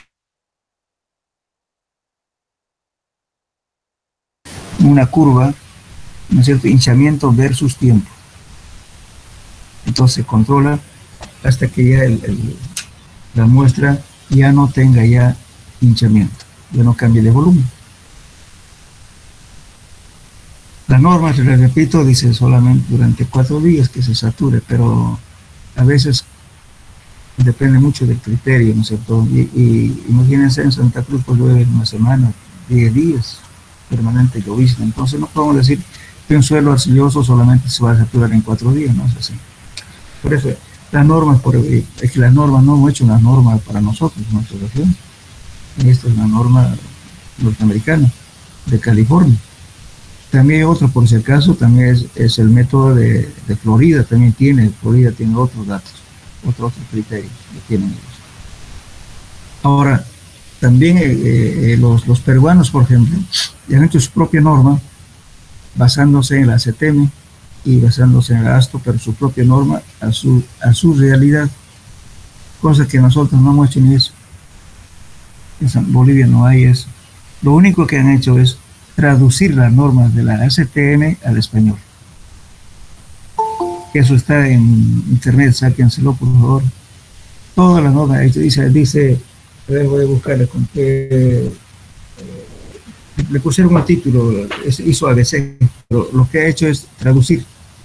una curva, ¿no es cierto?, hinchamiento versus tiempo. Entonces se controla hasta que ya la muestra ya no tenga ya hinchamiento, ya no cambie de volumen. La norma, les repito, dice solamente durante 4 días que se sature, pero a veces depende mucho del criterio, ¿no es cierto? Y imagínense, en Santa Cruz pues llueve una semana, 10 días, permanente llovizna. Entonces no podemos decir que un suelo arcilloso solamente se va a saturar en 4 días, no es así. Por eso, las normas, es que las normas no hemos hecho una norma para nosotros, nuestra región. Esta es una norma norteamericana, de California. También hay otro, por si acaso, también es el método de Florida, Florida tiene otros datos, otros criterios que tienen ellos. Ahora, también los peruanos, por ejemplo, ya han hecho su propia norma, basándose en la CETEME y basándose en la ASTO, pero su propia norma a su realidad, cosa que nosotros no hemos hecho ni eso. En Bolivia no hay eso. Lo único que han hecho es traducir las normas de la ACTN al español. Eso está en internet, sáquenselo por favor. Todas las normas, dice, voy a buscarle con que le pusieron un título, hizo ABC, pero lo que ha hecho es traducir.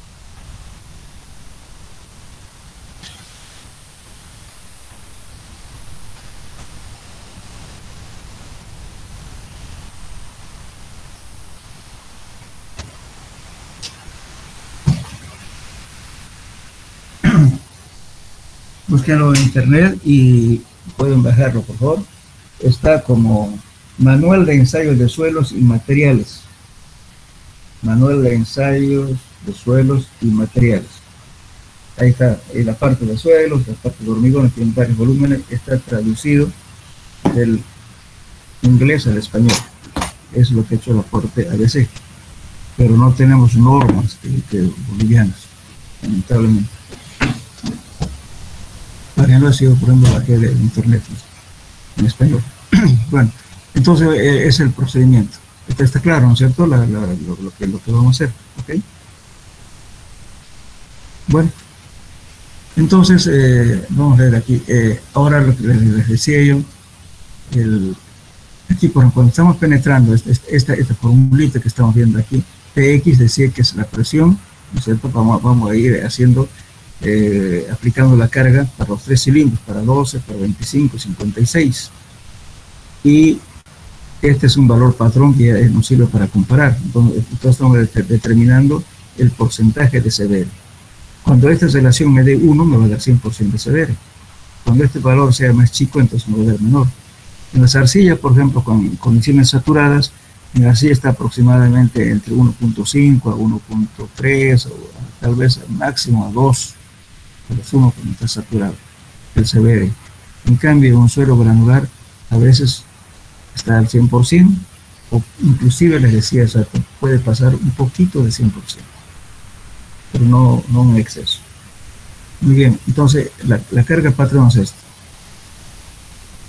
Búsquenlo en internet y pueden bajarlo, por favor. Está como Manual de Ensayos de Suelos y Materiales. Manual de Ensayos de Suelos y Materiales. Ahí está, en la parte de suelos, la parte de hormigón, tiene varios volúmenes, está traducido del inglés al español. Eso es lo que ha hecho el aporte ABC. Pero no tenemos normas bolivianas, lamentablemente. Para no ha sido, por ejemplo, la que de internet en español. Bueno, entonces es el procedimiento. Está claro, ¿no es cierto? Lo que vamos a hacer, ¿ok? Bueno, entonces vamos a ver aquí. Ahora lo que les decía yo, aquí cuando estamos penetrando esta formulita que estamos viendo aquí, PX decía que es la presión, ¿no es cierto? Vamos a ir haciendo aplicando la carga para los 3 cilindros, para 12, para 25, 56. Y este es un valor patrón que ya nos sirve para comparar. Entonces estamos determinando el porcentaje de CBR. Cuando esta relación me dé 1, me va a dar 100% de CBR. Cuando este valor sea más chico, entonces me va a dar menor. En las arcillas, por ejemplo, con condiciones saturadas, en la arcilla está aproximadamente entre 1.5 a 1.3, o tal vez máximo a 2. El zumo cuando está saturado, el CBR. En cambio, un suelo granular a veces está al 100%, o inclusive les decía, o sea, puede pasar un poquito de 100%, pero no en exceso. Muy bien, entonces la carga patrón es esta.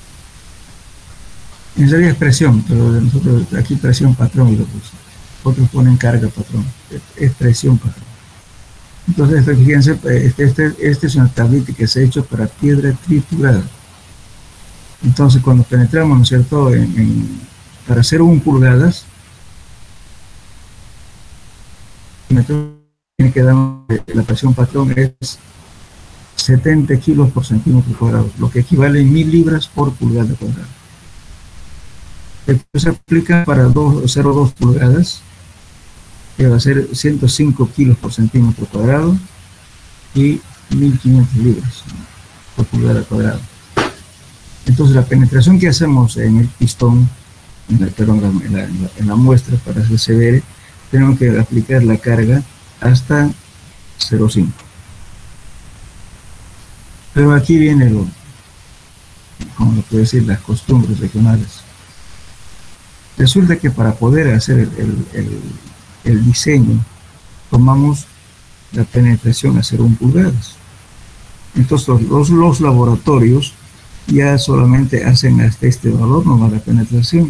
En realidad es presión, pero nosotros aquí presión patrón y otros ponen carga patrón, es presión patrón. Entonces, fíjense, este es una tablita que se ha hecho para piedra triturada. Entonces, cuando penetramos, ¿no es cierto?, para hacer 1 pulgadas, tiene que dar la presión patrón es 70 kilos por centímetro cuadrado, lo que equivale a 1000 libras por pulgada cuadrada. Esto se aplica para 0,2 pulgadas, que va a ser 105 kilos por centímetro cuadrado y 1500 libras por pulgada cuadrada. Entonces la penetración que hacemos en el pistón, en la muestra para hacer CBR, tenemos que aplicar la carga hasta 0,5. Pero aquí viene como lo puedo decir, las costumbres regionales. Resulta que para poder hacer el diseño, tomamos la penetración a 0,1 pulgadas. Entonces los laboratorios ya solamente hacen hasta este valor, no la penetración.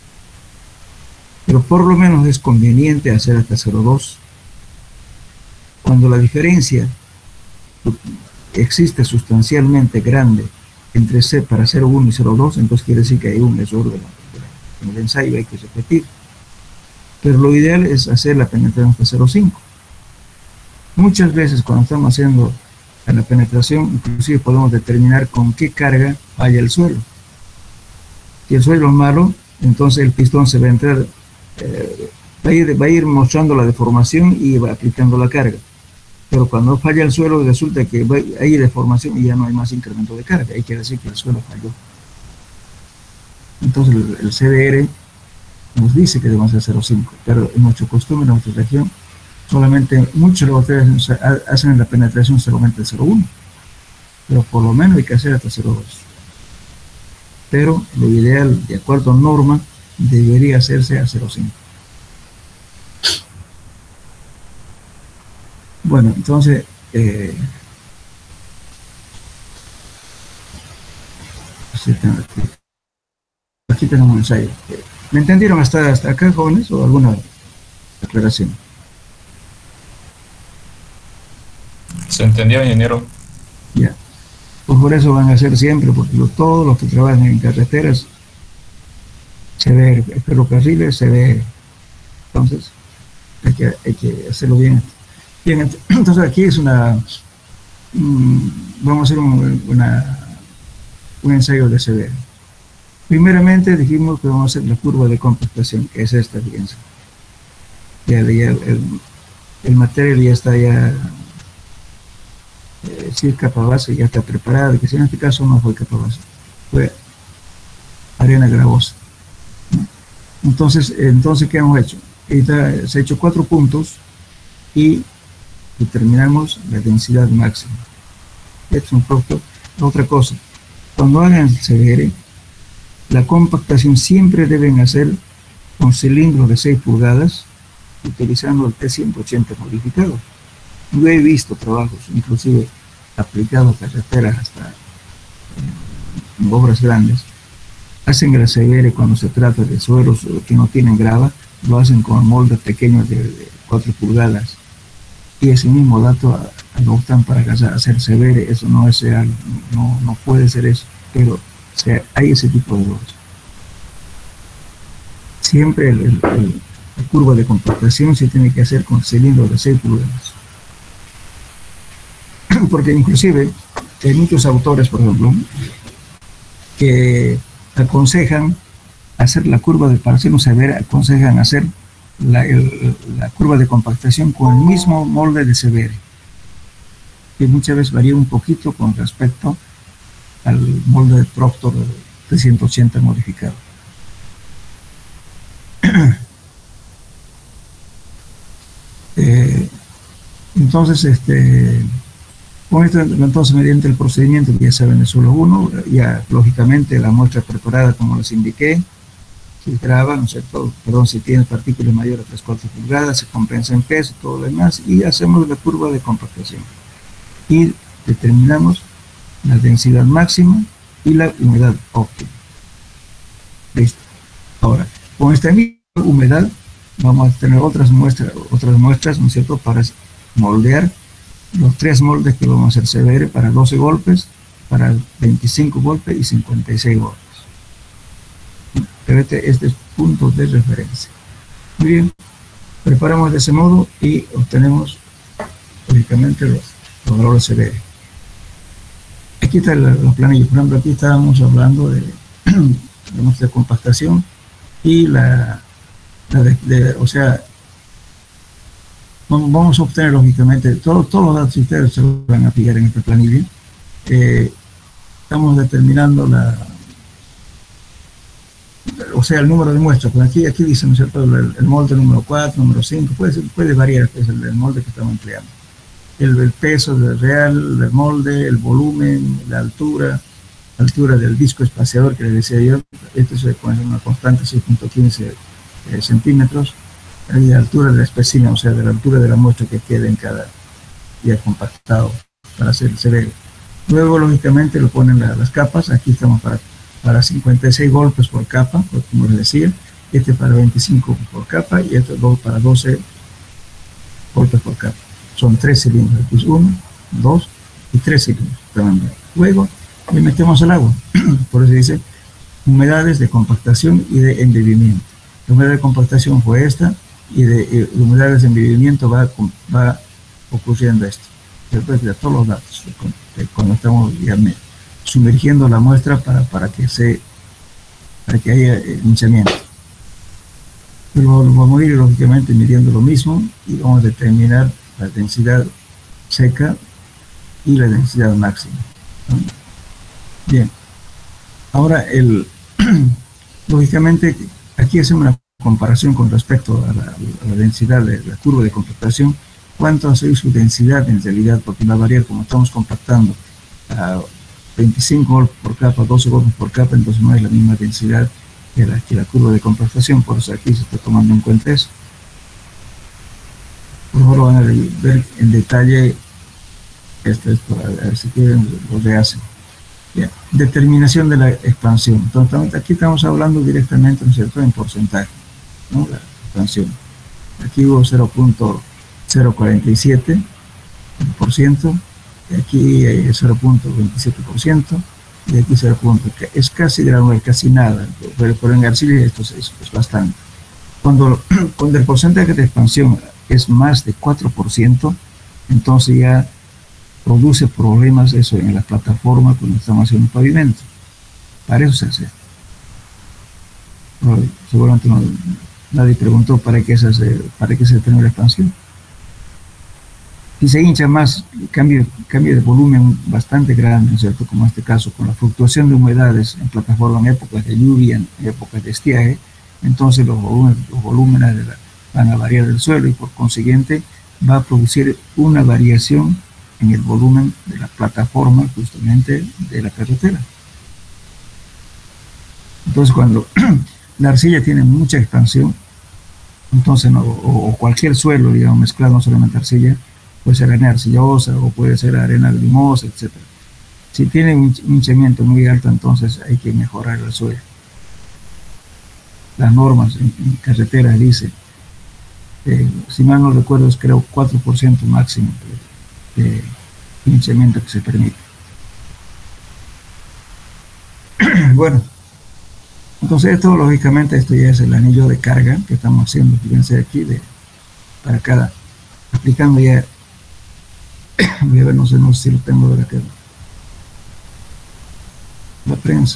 Pero por lo menos es conveniente hacer hasta 0,2. Cuando la diferencia existe sustancialmente grande entre C para 0,1 y 0,2, entonces quiere decir que hay un error en el ensayo, hay que repetir. Pero lo ideal es hacer la penetración hasta 0,5. Muchas veces cuando estamos haciendo la penetración, inclusive podemos determinar con qué carga falla el suelo. Si el suelo es malo, entonces el pistón se va a entrar, va a ir mostrando la deformación y va aplicando la carga. Pero cuando falla el suelo, resulta que hay deformación y ya no hay más incremento de carga. Hay que decir que el suelo falló. Entonces el CDR nos dice que debemos hacer 0,5, pero en nuestra costumbre, en nuestra región, solamente muchos laboratorios hacen la penetración solamente de 0,1, pero por lo menos hay que hacer hasta 0,2. Pero lo ideal, de acuerdo a norma, debería hacerse a 0,5. Bueno, entonces, aquí tenemos un ensayo. ¿Me entendieron hasta acá, jóvenes, o alguna aclaración? ¿Se entendió, ingeniero? Ya. Pues por eso van a hacer siempre, porque todos los que trabajan en carreteras, ferrocarriles, entonces hay que hacerlo bien. Bien, entonces aquí es vamos a hacer un ensayo de CBR. Primeramente dijimos que vamos a hacer la curva de compactación, que es esta, fíjense. Ya el material ya está si capa base ya está preparada, que si en este caso no fue capa base, fue arena gravosa. Entonces ¿qué hemos hecho? Se ha hecho 4 puntos y determinamos la densidad máxima. Esto es otra cosa. Cuando hagan el CBR, la compactación siempre deben hacer con cilindros de 6 pulgadas utilizando el T180 modificado. Yo he visto trabajos, inclusive aplicados a carreteras hasta en obras grandes. Hacen el CBR cuando se trata de suelos que no tienen grava, lo hacen con moldes pequeños de 4 pulgadas. Y ese mismo dato adoptan para hacer CBR. Eso no es real, no puede ser eso, pero hay ese tipo de errores. Siempre la curva de compactación se tiene que hacer con cilindros de 6 pulgadas. Porque inclusive hay muchos autores, por ejemplo, que aconsejan hacer la curva para hacer un CBR, aconsejan hacer la curva de compactación con el mismo molde de CBR, que muchas veces varía un poquito con respecto al molde de Proctor de 180 modificado. Entonces, con esto, entonces, mediante el procedimiento que ya saben, es solo uno, ya lógicamente la muestra preparada, como les indiqué, se graba, ¿no es cierto? Perdón, si tiene partículas mayores a 3/4 pulgadas, se compensa en peso, todo lo demás, y hacemos la curva de compactación. Y determinamos la densidad máxima y la humedad óptima. Listo. Ahora, con esta misma humedad vamos a tener otras muestras, ¿no es cierto?, para moldear los 3 moldes que vamos a hacer CBR para 12 golpes, para 25 golpes y 56 golpes. Pero este es punto de referencia. Muy bien, preparamos de ese modo y obtenemos lógicamente los valores CBR. Aquí está la planilla. Por ejemplo, aquí estábamos hablando de nuestra compactación y o sea, vamos a obtener lógicamente todos los datos que ustedes se van a fijar en esta planilla. Estamos determinando o sea, el número de muestras. Pues aquí dice, ¿no es cierto?, el molde número 4, número 5, puede variar, pues, el molde que estamos empleando. El peso real del molde, el volumen, la altura del disco espaciador que les decía yo. Esto se pone una constante 6.15 centímetros, y la altura del espécimen, o sea, de la altura de la muestra que quede en cada día compactado para hacer el CBR. Luego, lógicamente, lo ponen las capas. Aquí estamos para 56 golpes por capa, como les decía, este para 25 por capa y este para 12 golpes por capa. Son 3 cilindros, pues 1, 2 y 3 cilindros. Luego le metemos el agua, por eso dice humedades de compactación y de embebimiento. La humedad de compactación fue esta, y de humedades de embebimiento va ocurriendo esto. Después de todos los datos, cuando estamos ya sumergiendo la muestra para que haya hinchamiento. Pero vamos a ir lógicamente midiendo lo mismo y vamos a determinar la densidad seca y la densidad máxima, ¿no? Bien, ahora lógicamente aquí hacemos una comparación con respecto a la densidad de la curva de compactación. ¿Cuánto va a ser su densidad en realidad? Porque va a variar, como estamos compactando a 25 golpes por capa, 12 golpes por capa, entonces no es la misma densidad que la curva de compactación. Por eso aquí se está tomando en cuenta eso. Por favor, van a ver en detalle esto para ver si quieren lo rehacen. Bien. Determinación de la expansión. Entonces aquí estamos hablando directamente, ¿no es cierto?, en porcentaje, ¿no?, la expansión. Aquí hubo 0.047%, y aquí 0.27%, y aquí 0. Es casi granular, casi nada, pero en arcilla esto es bastante. Cuando el porcentaje de expansión es más de 4%, entonces ya produce problemas eso en la plataforma cuando estamos haciendo un pavimento. Para eso se hace. Seguramente nadie preguntó para qué se determina la expansión. Si se hincha más, cambio de volumen bastante grande, ¿no es cierto?, como en este caso, con la fluctuación de humedades en plataforma en épocas de lluvia, en épocas de estiaje, entonces los volúmenes van a variar del suelo y por consiguiente va a producir una variación en el volumen de la plataforma justamente de la carretera. Entonces cuando la arcilla tiene mucha expansión, entonces o cualquier suelo, digamos, mezclado, no solamente arcilla, puede ser arena arcillosa o puede ser arena limosa, etc. Si tiene un hinchamiento muy alto, entonces hay que mejorar el suelo. Las normas en carreteras dicen, si mal no recuerdo, es creo 4% máximo de hinchamiento que se permite. Bueno, entonces esto lógicamente, esto ya es el anillo de carga que estamos haciendo, fíjense aquí, para cada, aplicando ya, voy a ver, no sé si lo tengo de acá, la prensa.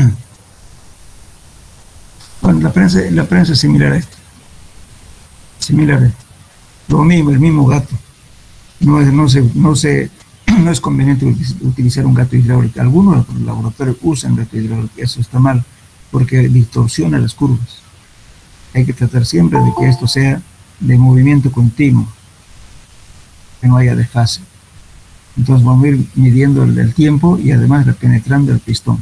Bueno, la prensa es similar a esto. Lo mismo, el mismo gato. No es conveniente utilizar un gato hidráulico. Algunos laboratorios usan gato hidráulico. Eso está mal, porque distorsiona las curvas. Hay que tratar siempre de que esto sea de movimiento continuo, que no haya desfase. Entonces vamos a ir midiendo el tiempo y además penetrando el pistón.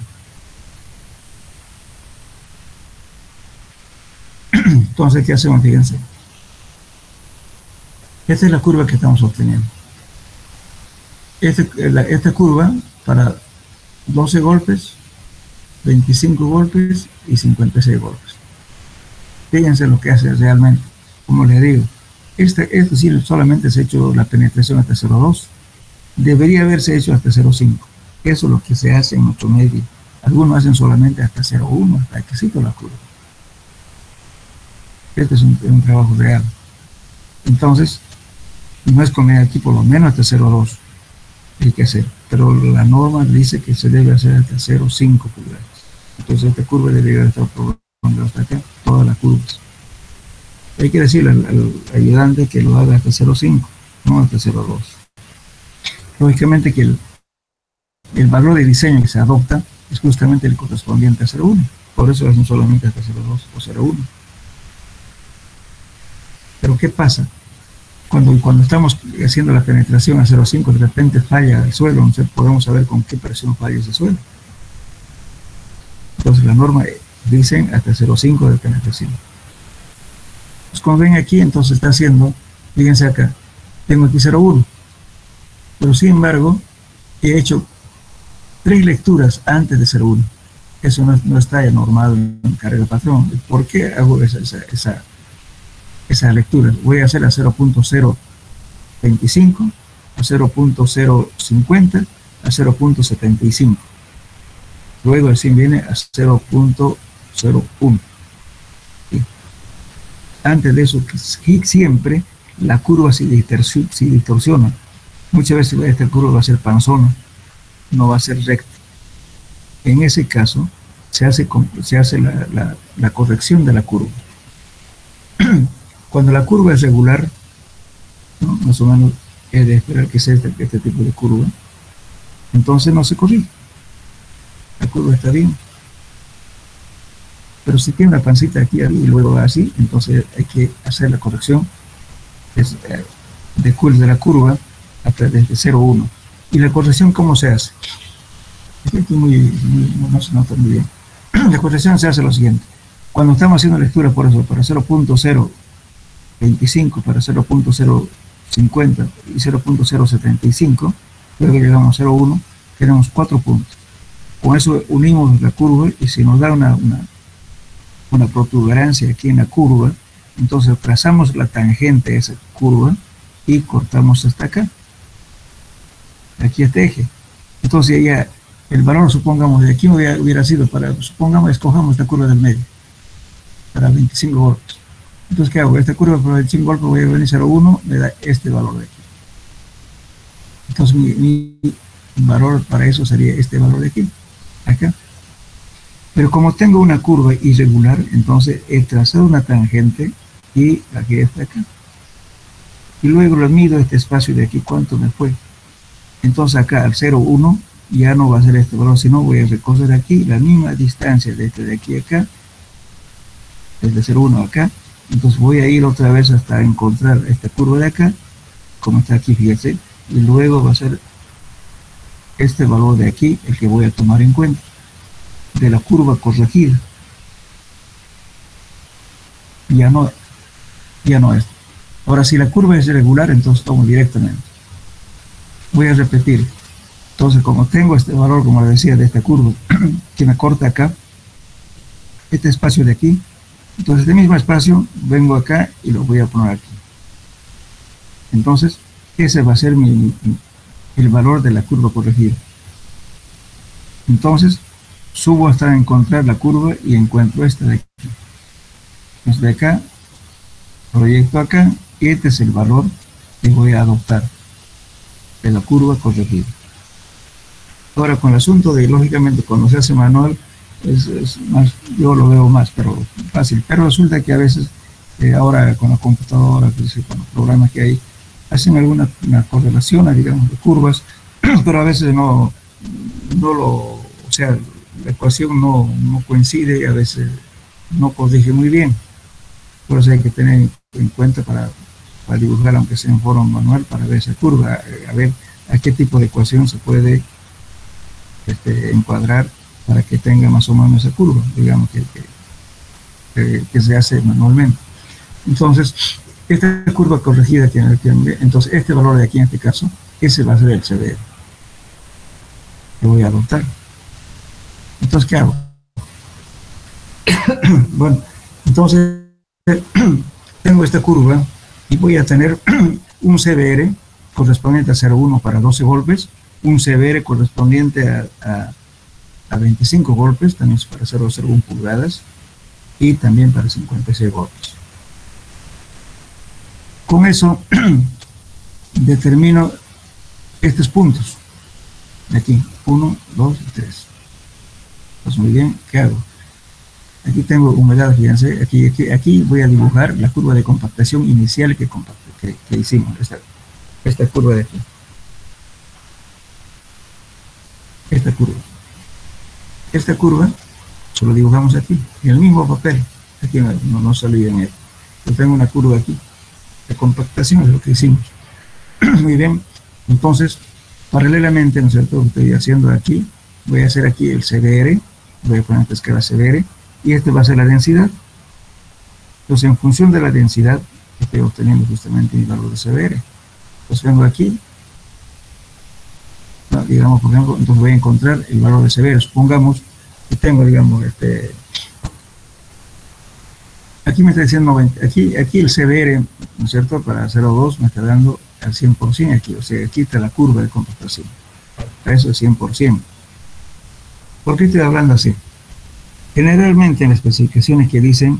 Entonces, ¿qué hacemos? Fíjense. Esta es la curva que estamos obteniendo. Esta curva para 12 golpes 25 golpes y 56 golpes. Fíjense lo que hace realmente. Como les digo, esto sí solamente se ha hecho la penetración hasta 0,2. Debería haberse hecho hasta 0,5. Eso es lo que se hace en 8 medio. Algunos hacen solamente hasta 0,1, hasta que sí con la curva. Este es un trabajo real. Entonces, no es convenir aquí por lo menos hasta 0,2 hay que hacer, pero la norma dice que se debe hacer hasta 0,5 pulgadas. Entonces esta curva debería estar prolongada hasta acá, todas las curvas. Hay que decirle al ayudante que lo haga hasta 0,5, no hasta 0,2. Lógicamente que el valor de diseño que se adopta es justamente el correspondiente a 0,1, por eso hacen solamente hasta 0,2 o 0,1. Pero ¿qué pasa? Cuando estamos haciendo la penetración a 0,5, de repente falla el suelo, no sé, podemos saber con qué presión falla ese suelo. Entonces la norma dice hasta 0,5 de penetración. Pues como ven aquí, entonces está haciendo, fíjense acá, tengo aquí 0,1, pero sin embargo he hecho 3 lecturas antes de 0,1. Eso no está normado en carrera patrón. ¿Por qué hago esa lectura? Voy a hacer a 0.025, a 0.050, a 0.75. Luego así viene a 0.01. ¿Sí? Antes de eso, siempre la curva se distorsiona. Muchas veces esta curva va a ser panzona, no va a ser recta. En ese caso, se hace la corrección de la curva. Cuando la curva es regular, ¿no? Más o menos es de esperar que sea este tipo de curva, entonces no se corrige. La curva está bien. Pero si tiene una pancita aquí y luego va así, entonces hay que hacer la corrección de la curva hasta desde 0,1. ¿Y la corrección cómo se hace? Aquí no se nota muy bien. La corrección se hace lo siguiente. Cuando estamos haciendo lectura, por eso, para 0.025, para 0.050 y 0.075, luego llegamos a 0,1, tenemos 4 puntos. Con eso unimos la curva y si nos da una protuberancia aquí en la curva, entonces trazamos la tangente de esa curva y cortamos hasta acá. Aquí este eje. Entonces ya el valor, supongamos, de aquí hubiera sido supongamos, escojamos esta curva del medio para 25 golpes. Entonces, ¿qué hago? Esta curva para 25 golpes voy a venir 0,1, me da este valor de aquí. Entonces mi valor para eso sería este valor de aquí, acá. Pero como tengo una curva irregular, entonces he trazado una tangente y aquí está acá. Y luego lo mido este espacio de aquí, ¿cuánto me fue? Entonces acá al 0,1 ya no va a ser este valor, sino voy a recoger aquí la misma distancia de aquí a acá, desde 0,1 acá. Entonces voy a ir otra vez hasta encontrar esta curva de acá, como está aquí, fíjense, y luego va a ser este valor de aquí el que voy a tomar en cuenta de la curva corregida. Ya no es. Ahora, si la curva es irregular, entonces tomo directamente. Voy a repetir. Entonces, como tengo este valor, como les decía, de esta curva que me corta acá, este espacio de aquí, entonces este mismo espacio vengo acá y lo voy a poner aquí. Entonces, ese va a ser el valor de la curva corregida. Entonces, subo hasta encontrar la curva y encuentro esta de aquí. Entonces de acá, proyecto acá, y este es el valor que voy a adoptar de la curva corregida. Ahora, con el asunto de, lógicamente, cuando se hace manual, es más, yo lo veo más fácil, pero resulta que a veces, ahora con la computadora, con los programas que hay, hacen alguna correlación, digamos, de curvas, pero a veces o sea, la ecuación no coincide y a veces no corrige muy bien. Por eso hay que tener en cuenta para dibujar, aunque sea en forma manual, para ver esa curva, a ver a qué tipo de ecuación se puede encuadrar para que tenga más o menos esa curva, digamos, que se hace manualmente. Entonces, esta curva corregida, entonces este valor de aquí en este caso, ese va a ser el CDR que voy a adoptar. Entonces, ¿qué hago? Bueno, entonces tengo esta curva y voy a tener un CBR correspondiente a 0,1 para 12 golpes, un CBR correspondiente a 25 golpes, también es para 0,01 pulgadas, y también para 56 golpes. Con eso determino estos puntos de aquí, 1, 2 y 3. Pues muy bien, ¿qué hago? Aquí tengo humedad, fíjense, aquí voy a dibujar la curva de compactación inicial que hicimos, esta curva de aquí. Esta curva se lo dibujamos aquí, en el mismo papel. Aquí no salió en él. Yo tengo una curva aquí de compactación, es lo que hicimos. Muy bien, entonces, paralelamente, ¿no es cierto?, lo que estoy haciendo aquí, voy a hacer aquí el CBR, voy a poner esta escala CBR, y este va a ser la densidad. Entonces, en función de la densidad, estoy obteniendo justamente mi valor de CBR. Entonces, vengo aquí, ¿no? Digamos, por ejemplo, entonces voy a encontrar el valor de CBR. Supongamos que tengo, digamos, aquí me está diciendo, aquí el CBR, ¿no es cierto?, para 0,2 me está dando al 100% aquí, o sea, aquí está la curva de compactación. Para eso es 100%. ¿Por qué estoy hablando así? Generalmente en las especificaciones que dicen,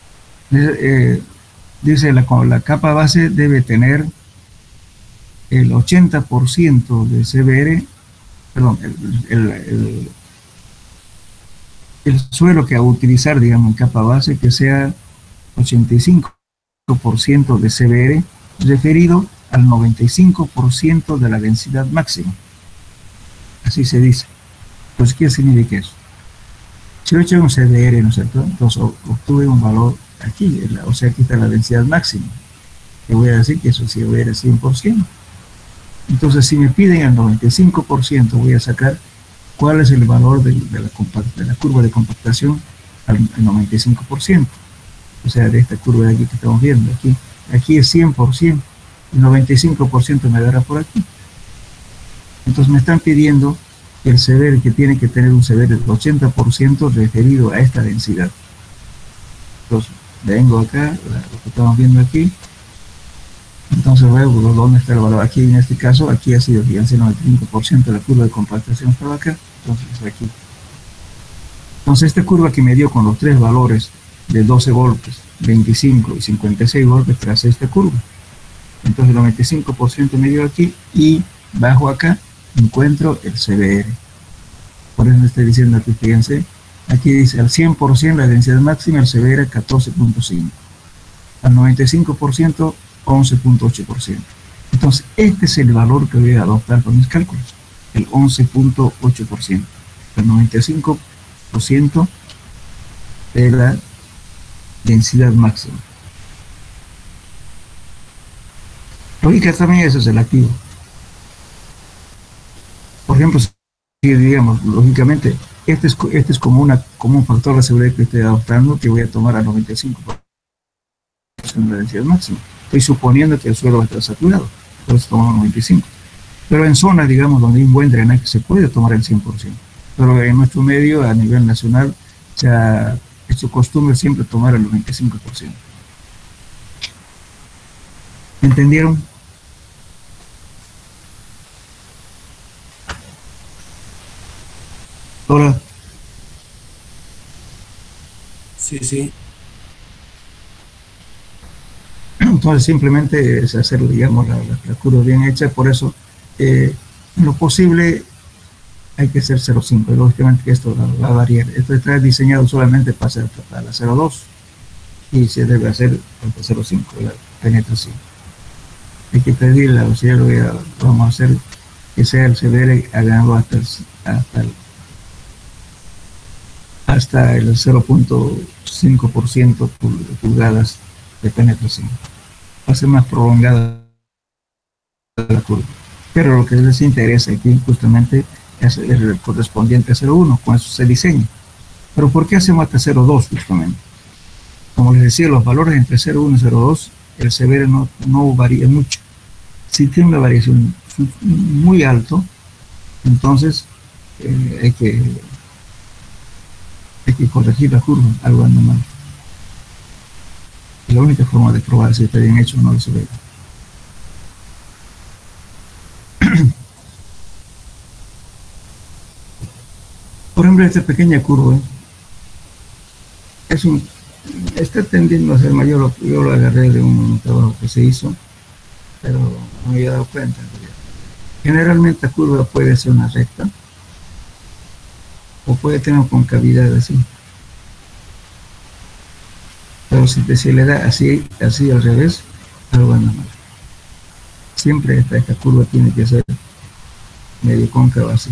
dice la capa base debe tener el 80% de CBR, perdón, el suelo que a utilizar, digamos, en capa base, que sea 85% de CBR, referido al 95% de la densidad máxima. Así se dice. Pues, ¿qué significa eso? Si yo he hecho un CBR, ¿no es cierto?, entonces obtuve un valor aquí, o sea, aquí está la densidad máxima. Que voy a decir que eso sí voy a ir al 100%. Entonces, si me piden el 95%, voy a sacar cuál es el valor de la curva de compactación al 95%. O sea, de esta curva de aquí que estamos viendo. Aquí es 100%, el 95% me dará por aquí. Entonces me están pidiendo el CBR, que tiene que tener un CBR del 80% referido a esta densidad. Entonces, vengo acá, lo que estamos viendo aquí. Entonces veo dónde está el valor. Aquí en este caso, aquí ha sido, fíjense, el 95% de la curva de compactación estaba acá. Entonces aquí. Entonces esta curva que me dio con los tres valores de 12 golpes, 25 y 56 golpes tras esta curva. Entonces el 95% me dio aquí y bajo acá encuentro el CBR. Por eso me estoy diciendo aquí, fíjense, aquí dice al 100% la densidad máxima, el CBR 14.5. Al 95%, 11.8%. Entonces, este es el valor que voy a adoptar con mis cálculos, el 11.8%, el 95% de la densidad máxima. Lógica también eso es el activo. Por ejemplo, si digamos, lógicamente, este es como un factor de seguridad que estoy adoptando, que voy a tomar al 95% de la densidad máxima. Estoy suponiendo que el suelo va a estar saturado, por eso tomamos 95. Pero en zonas, digamos, donde hay un buen drenaje se puede tomar el 100%. Pero en nuestro medio, a nivel nacional, se ha hecho costumbre siempre tomar el 95%. ¿Entendieron? Ahora. Sí. Entonces simplemente es hacer, digamos, la curva bien hecha. Por eso, en lo posible, hay que hacer 0,5. Lógicamente que esto va a variar. Esto está diseñado solamente para la 0,2 y se debe hacer hasta 0,5 la penetración. Hay que pedir la velocidad, vamos a hacer que sea el CBR ganado hasta el 0.5% pulgadas de penetración. Va a ser más prolongada la curva. Pero lo que les interesa aquí justamente es el correspondiente a 0,1, con eso se diseña. Pero ¿por qué hacemos hasta 0,2 justamente? Como les decía, los valores entre 0,1 y 0,2, el CBR no varía mucho. Si tiene una variación muy alto, entonces hay que hay que corregir la curva, algo anda mal. Y la única forma de probar si está bien hecho o no lo se ve. Por ejemplo, esta pequeña curva está tendiendo a ser mayor. Yo lo agarré de un trabajo que se hizo, pero no me había dado cuenta. Generalmente la curva puede ser una recta o puede tener una concavidad así. Pero si se le da así al revés, algo anda mal. Siempre esta curva tiene que ser medio cóncava así.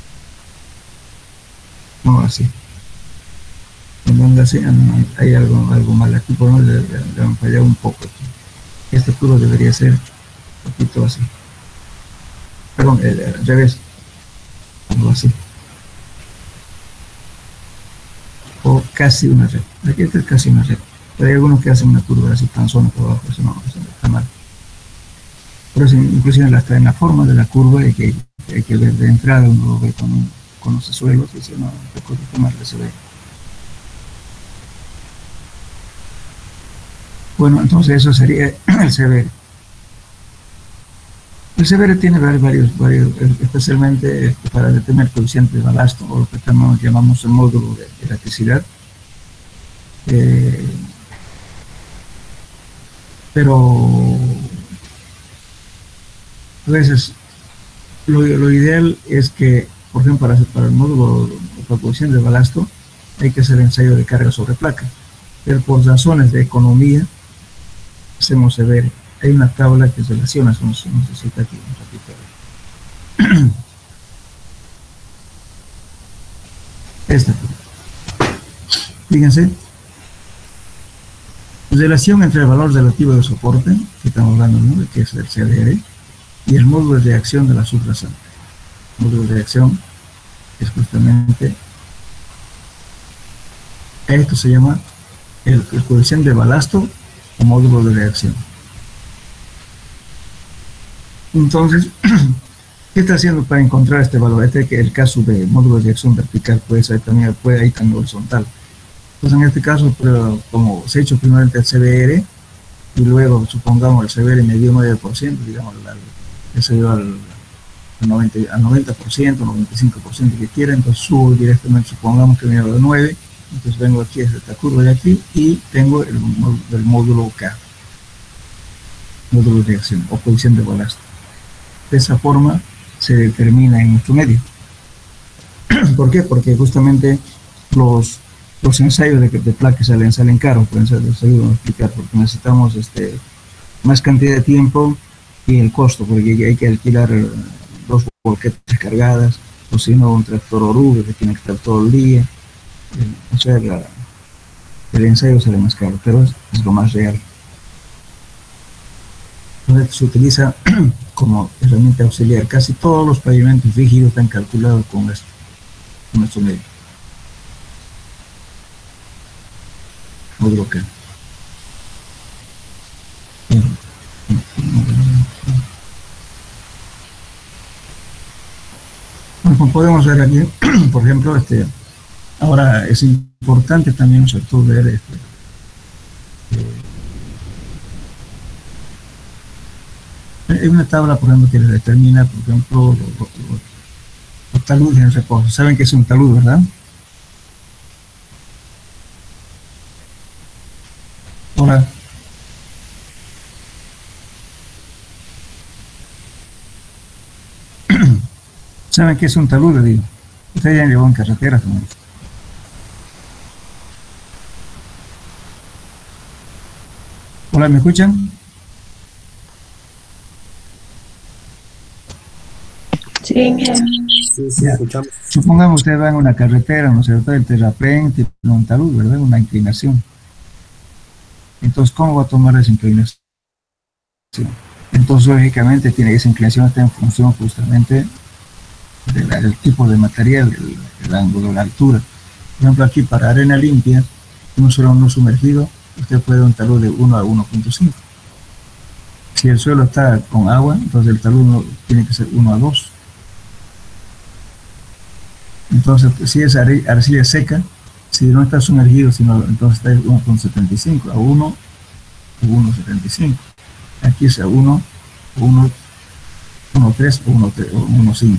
No así. Cuando anda así, hay algo mal aquí, por lo menos le han fallado un poco aquí. Esta curva debería ser un poquito así. Perdón, al revés. Algo así. O casi una recta. Aquí esta es casi una recta. Pero hay algunos que hacen una curva así panzona por abajo, eso no está mal. Por eso, inclusive hasta en la forma de la curva hay que ver de entrada, uno lo ve con los suelos, y dice, no, un poquito más se ve. Bueno, entonces eso sería el severe. El severe tiene varios, especialmente para determinar el coeficiente de balasto, o lo que llamamos el módulo de elasticidad. Pero a veces lo ideal es que, por ejemplo, para el módulo de coeficiente de balasto hay que hacer ensayo de carga sobre placa, pero por razones de economía hacemos severe. Hay una tabla que relaciona, eso no se necesita aquí un ratito. Esta. Fíjense. Relación entre el valor relativo de soporte, que estamos hablando, ¿no?, que es el CDR, y el módulo de reacción de la subrasante. El módulo de reacción es justamente, esto se llama el coeficiente de balasto o módulo de reacción. Entonces, ¿qué está haciendo para encontrar este valor? Este que el caso de módulo de reacción vertical puede ser también horizontal. Entonces, en este caso, pero como se ha hecho primeramente el CBR y luego, supongamos, el CBR me dio 9%, digamos, se dio al 90%, 95% que quiera, entonces subo directamente, supongamos que me dio 9, entonces vengo aquí a esta curva de aquí y tengo el módulo K, módulo de reacción o coeficiente de balasto. De esa forma se determina en nuestro medio. ¿Por qué? Porque justamente los ensayos de placa salen caros, pueden ser, les ayudo a explicar, porque necesitamos más cantidad de tiempo y el costo, porque hay que alquilar 2 volquetas cargadas, o si no un tractor oruga que tiene que estar todo el día. O sea, el ensayo sale más caro, pero es lo más real. Entonces se utiliza como herramienta auxiliar. Casi todos los pavimentos rígidos están calculados con esto, con nuestro medio. Módulo K. Bueno, como podemos ver aquí, por ejemplo, ahora es importante también, sobre todo, ver hay una tabla, por ejemplo, que les determina, por ejemplo, los taludes en reposo. ¿Saben qué es un talud, verdad? Ahora, ¿saben qué es un talud? Digo, ustedes ya han llevado en carreteras como esto. Hola, ¿me escuchan? Sí. Sí, escuchamos. Supongamos ustedes van a una carretera, ¿no es cierto? El terraplén tiene un talud, ¿verdad? Una inclinación. Entonces, ¿cómo va a tomar esa inclinación? Entonces, lógicamente, esa inclinación está en función justamente del tipo de material, el ángulo, la altura. Por ejemplo, aquí para arena limpia, un suelo no sumergido, usted puede un talud de 1 a 1.5. Si el suelo está con agua, entonces el talud tiene que ser 1 a 2. Entonces, si es arcilla seca, Si no está sumergido, sino, entonces está 1,75, a 1 o 1,75. Aquí es a 1, 1,3 o 1,5.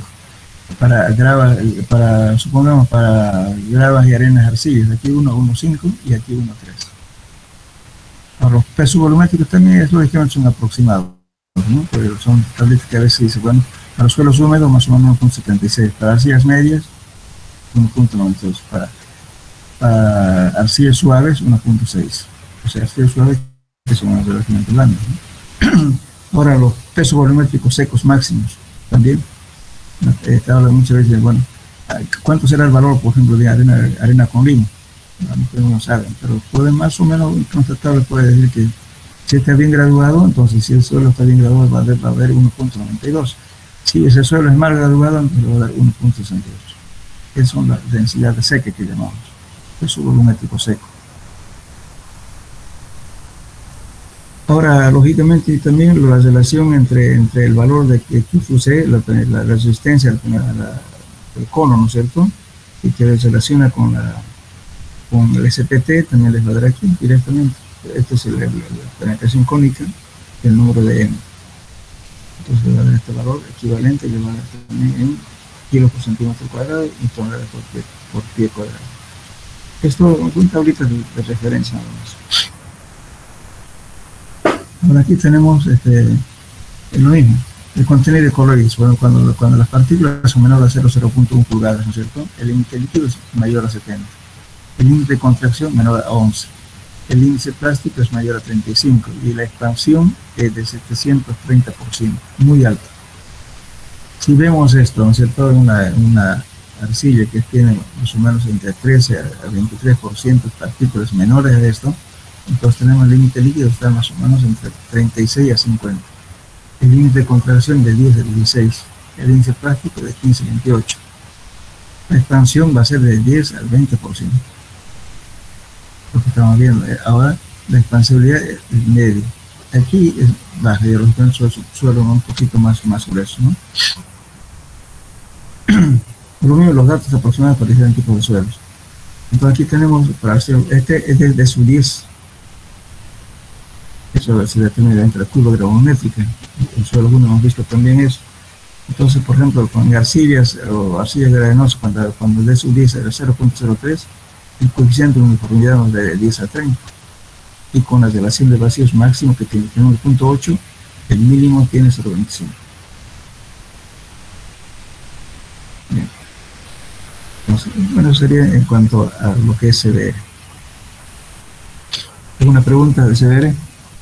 Supongamos, para gravas y arenas arcillas, aquí 1, 1,5 y aquí 1,3. Ahora, los pesos volumétricos también es lógicamente son aproximados, ¿no? Pero son tabletas que a veces dicen, bueno, para los suelos húmedos más o menos 1,76, para arcillas medias 1,92, para arcillas suaves 1,6. O sea, arcillas suaves que son relativamente blandas, ¿no? Ahora, los pesos volumétricos secos máximos también. Te habla muchas veces, bueno, ¿cuánto será el valor, por ejemplo, de arena con limo? No saben, pero puede más o menos constatable, puede decir que si está bien graduado, entonces si el suelo está bien graduado va a haber 1,92. Si ese suelo es mal graduado, entonces va a dar 1,68. Esas son las densidades secas que llamamos, peso volumétrico seco. Ahora, lógicamente, también la relación entre el valor de QFUC, la resistencia al cono, ¿no es cierto? Y que se relaciona con el SPT, también les va a dar aquí directamente. Esta es la penetración cónica, el número de M. Entonces le va a dar este valor equivalente, le va a dar también en kilos por centímetro cuadrado y toneladas por pie cuadrado. Esto son tablitas de referencia nada más. Ahora aquí tenemos lo mismo, el contenido de colores. Bueno, cuando las partículas son menores a 0,1 pulgadas, ¿no es cierto? El límite líquido es mayor a 70. El límite de contracción menor a 11. El índice plástico es mayor a 35 y la expansión es de 730%, muy alto. Si vemos esto, ¿no es cierto? Una arcilla que tiene más o menos entre 13 a 23% partículas menores de esto, entonces tenemos el límite líquido está más o menos entre 36 a 50. El límite de contracción de 10 a 16. El índice plástico de 15 a 28. La expansión va a ser de 10 al 20%. Lo que estamos viendo ahora, la expansibilidad es media. Aquí es baja, y los suelo un poquito más grueso, ¿no? Por lo mismo, los datos aproximados para diferentes tipos de suelos. Entonces aquí tenemos, para hacer, este es de su 10. Eso se determina entre la curva gravimétrica. En suelos 1 hemos visto también eso. Entonces, por ejemplo, con arcillas o arcillas gravenosas, cuando el de su 10 era 0,03, el coeficiente de uniformidad es de 10 a 30. Y con la relación de vacíos máximo que tiene 1,8, el mínimo tiene 0,25. Bien. Entonces, bueno, sería en cuanto a lo que es CDR. ¿Alguna pregunta de CDR?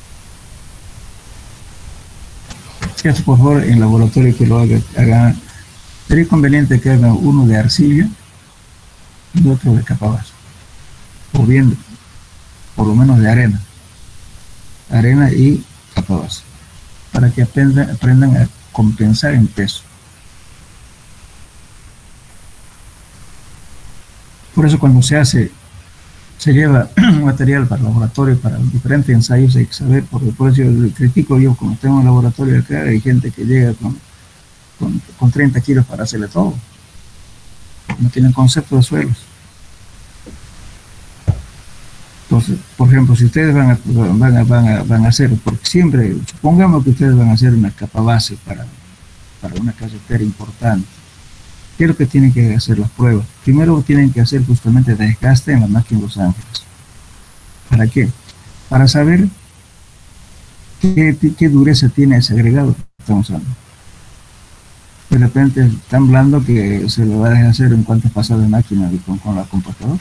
Por favor, en laboratorio que lo hagan. Sería conveniente que hagan uno de arcilla y otro de capa base, o bien por lo menos de arena y capa base, para que aprendan a compensar en peso. Por eso cuando se lleva material para laboratorio, para diferentes ensayos, hay que saber, porque por eso yo critico, yo como tengo un laboratorio acá, hay gente que llega con 30 kilos para hacerle todo. No tienen concepto de suelos. Entonces, por ejemplo, si ustedes van a hacer, porque siempre, supongamos que ustedes van a hacer una capa base para una carretera importante, ¿qué es lo que tienen que hacer las pruebas? Primero tienen que hacer justamente desgaste en la máquina de Los Ángeles. ¿Para qué? Para saber qué dureza tiene ese agregado que estamos usando. De repente es tan blando que se lo va a dejar hacer en cuantas pasadas de máquina con la computadora.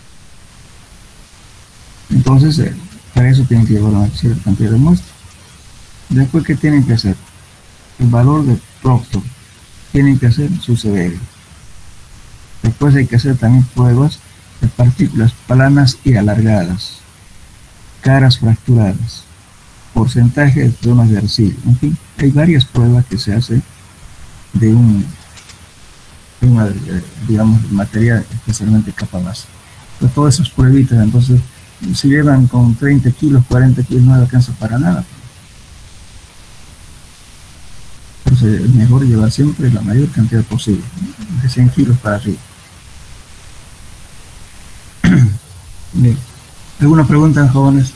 Entonces, para eso tienen que llevar una cierta cantidad de muestras. Después, ¿qué tienen que hacer? El valor de Proctor. Tienen que hacer su CDR. Después hay que hacer también pruebas de partículas planas y alargadas, caras fracturadas, porcentaje de zonas de arcilla. En fin, hay varias pruebas que se hacen de digamos, material, especialmente capa base. Entonces, todas esas pruebitas, entonces, si llevan con 30 kilos, 40 kilos, no alcanza para nada. Entonces es mejor llevar siempre la mayor cantidad posible, de 100 kilos para arriba. Bien. ¿Alguna pregunta, jóvenes?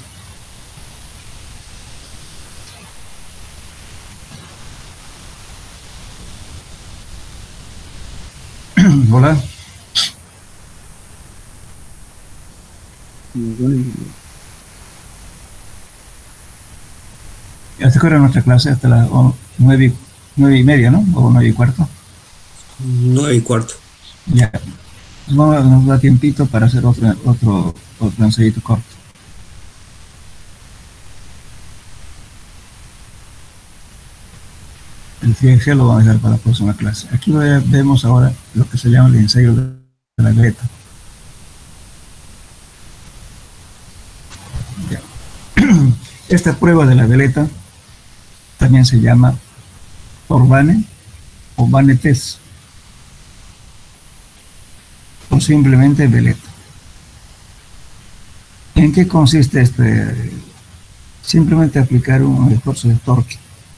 Hola. ¿Hasta qué hora nuestra clase? Hasta las 9:30, ¿no? O 9:15. 9:15. Ya. Nos da tiempito para hacer otro ensayito corto. El CIEG lo vamos a dejar para la próxima clase. Aquí vemos ahora lo que se llama el ensayo de la veleta. Esta prueba de la veleta también se llama Orban o Bane-Test, o simplemente veleta. ¿En qué consiste simplemente aplicar un esfuerzo de torque?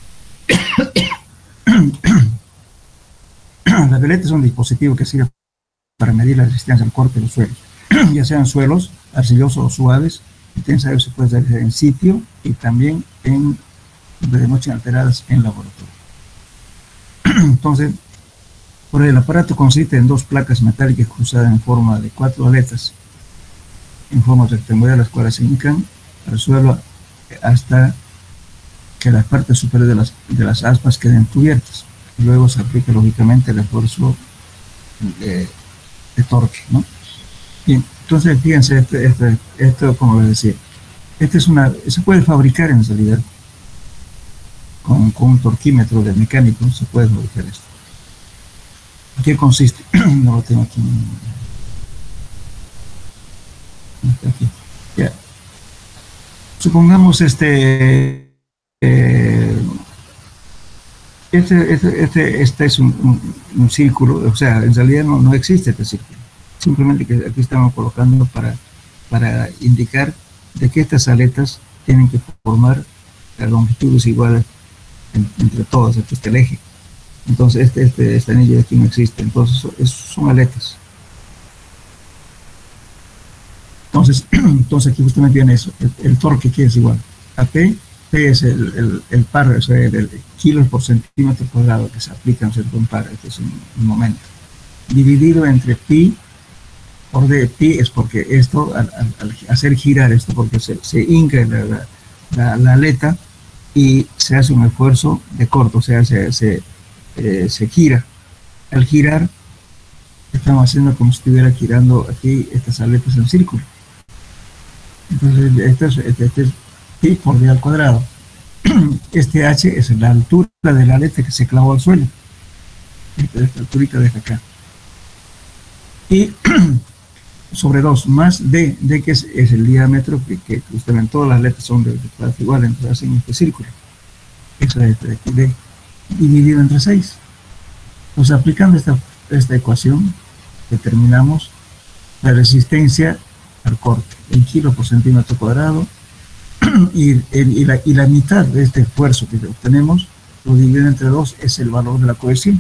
La veleta es un dispositivo que sirve para medir la resistencia al corte de los suelos, ya sean suelos arcillosos o suaves. Se puede hacer en sitio y también de noche alteradas en laboratorio. Entonces, el aparato consiste en dos placas metálicas cruzadas en forma de 4 aletas en forma rectangular, las cuales se hincan al suelo hasta que las partes superiores de las aspas queden cubiertas. Luego se aplica lógicamente el esfuerzo de torque, ¿no? Bien, entonces fíjense, esto como les decía, se puede fabricar en realidad con un torquímetro de mecánico, se puede fabricar esto. ¿En qué consiste? No lo tengo aquí. Aquí. Ya. Supongamos este es un círculo, o sea, en realidad no existe este círculo. Simplemente que aquí estamos colocando para indicar de que estas aletas tienen que formar longitudes iguales entre todas, aquí está el eje. Entonces este anillo de aquí no existe, entonces son aletas. Entonces aquí justamente viene eso, el torque que es igual a P es el par, o sea, el kilos por centímetro cuadrado que se aplica en cierto par, este es un momento, dividido entre pi. Por de pi es porque esto, al hacer girar esto, porque se hinca la aleta y se hace un esfuerzo de corto, o sea, se gira. Al girar, estamos haciendo como si estuviera girando aquí estas aletas en círculo. Entonces, este es pi por d al cuadrado. Este h es la altura de la aleta que se clavó al suelo. Esta alturita de acá. Y sobre 2 más d que es el diámetro que usted ven, todas las letras son de clase igual, entonces hacen este círculo. Eso es de aquí, d dividido entre 6. Entonces, aplicando esta ecuación, determinamos la resistencia al corte, en kilos por centímetro cuadrado, y la mitad de este esfuerzo que obtenemos, lo dividido entre 2, es el valor de la cohesión.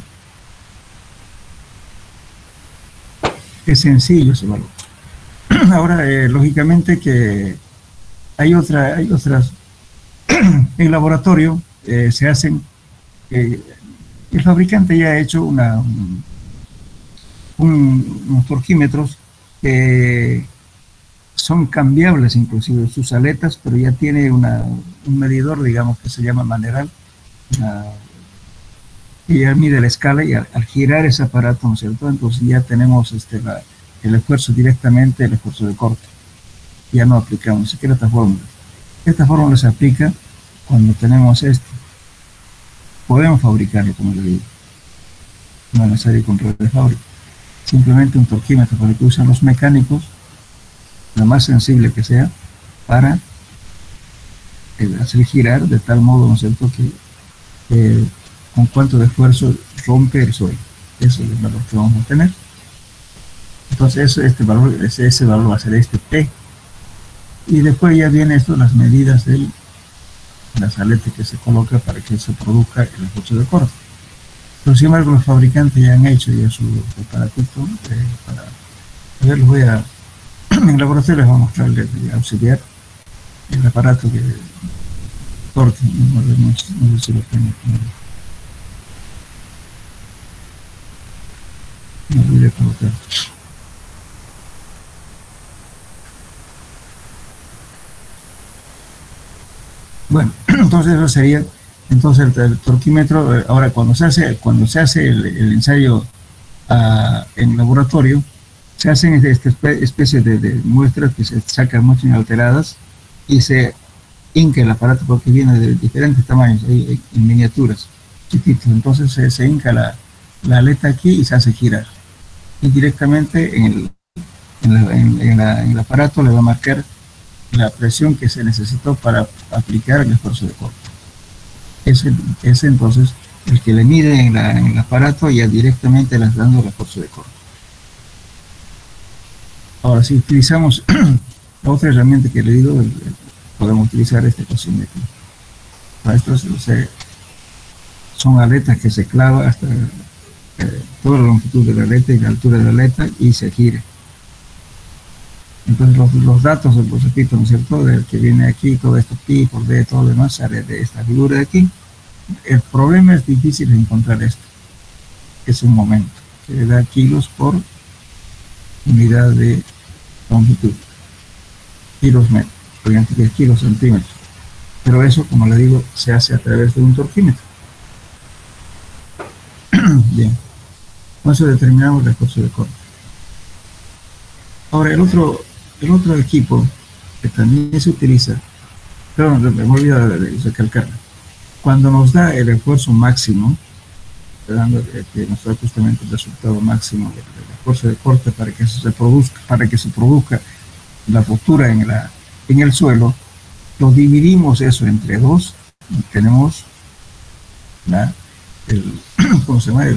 Es sencillo ese valor. Ahora, lógicamente que hay otras en laboratorio se hacen, el fabricante ya ha hecho unos torquímetros que son cambiables inclusive sus aletas, pero ya tiene un medidor, digamos, que se llama maneral, y ya mide la escala, y al girar ese aparato, ¿no es cierto? Entonces ya tenemos el esfuerzo directamente, el esfuerzo de corte. Ya no aplicamos ni siquiera esta fórmula. Esta fórmula se aplica cuando tenemos esto. Podemos fabricarlo, como le digo. No es necesario control de fábrica. Simplemente un torquímetro para que usen los mecánicos, lo más sensible que sea, para hacer girar de tal modo, ¿no es cierto?, que con cuánto de esfuerzo rompe el suelo. Ese es el valor que vamos a tener. Entonces ese valor va a ser este P. Y después ya viene esto, las medidas de las aletas que se coloca para que se produzca el esfuerzo de corte. Pero sin embargo los fabricantes ya han hecho ya su aparatito, para ver, los voy a en el laboratorio les voy a mostrar el auxiliar, el aparato que corte, no sé si lo tengo. No voy a colocar. Bueno, entonces eso sería, entonces el torquímetro. Ahora cuando se hace el ensayo en laboratorio, se hacen esta especie de muestras que se sacan muestras inalteradas y se hinca el aparato porque viene de diferentes tamaños, en miniaturas, chiquitos. Entonces se hinca la aleta aquí y se hace girar. Y directamente en el aparato le va a marcar la presión que se necesitó para aplicar el esfuerzo de corte. Ese entonces el que le mide en el aparato ya directamente le está dando el esfuerzo de corte. Ahora, si utilizamos la otra herramienta que le digo, podemos utilizar este cosímetro. Para esto son aletas que se clava hasta toda la longitud de la aleta y la altura de la aleta y se gira. Entonces los datos, los repito, ¿no es cierto?, del que viene aquí, todo esto pi por d, todo lo demás sale de esta figura de aquí. El problema es difícil de encontrar esto. Es un momento que le da kilos por unidad de longitud, kilos metros, obviamente que es kilos centímetros, pero eso, como le digo, se hace a través de un torquímetro. Bien, con eso determinamos el esfuerzo de corte. Ahora el otro equipo que también se utiliza, pero me he olvidado de recalcar, cuando nos da el esfuerzo máximo, que nos da justamente el resultado máximo del esfuerzo de corte para que se produzca la ruptura en el suelo, lo dividimos eso entre dos y tenemos ¿cómo se llama?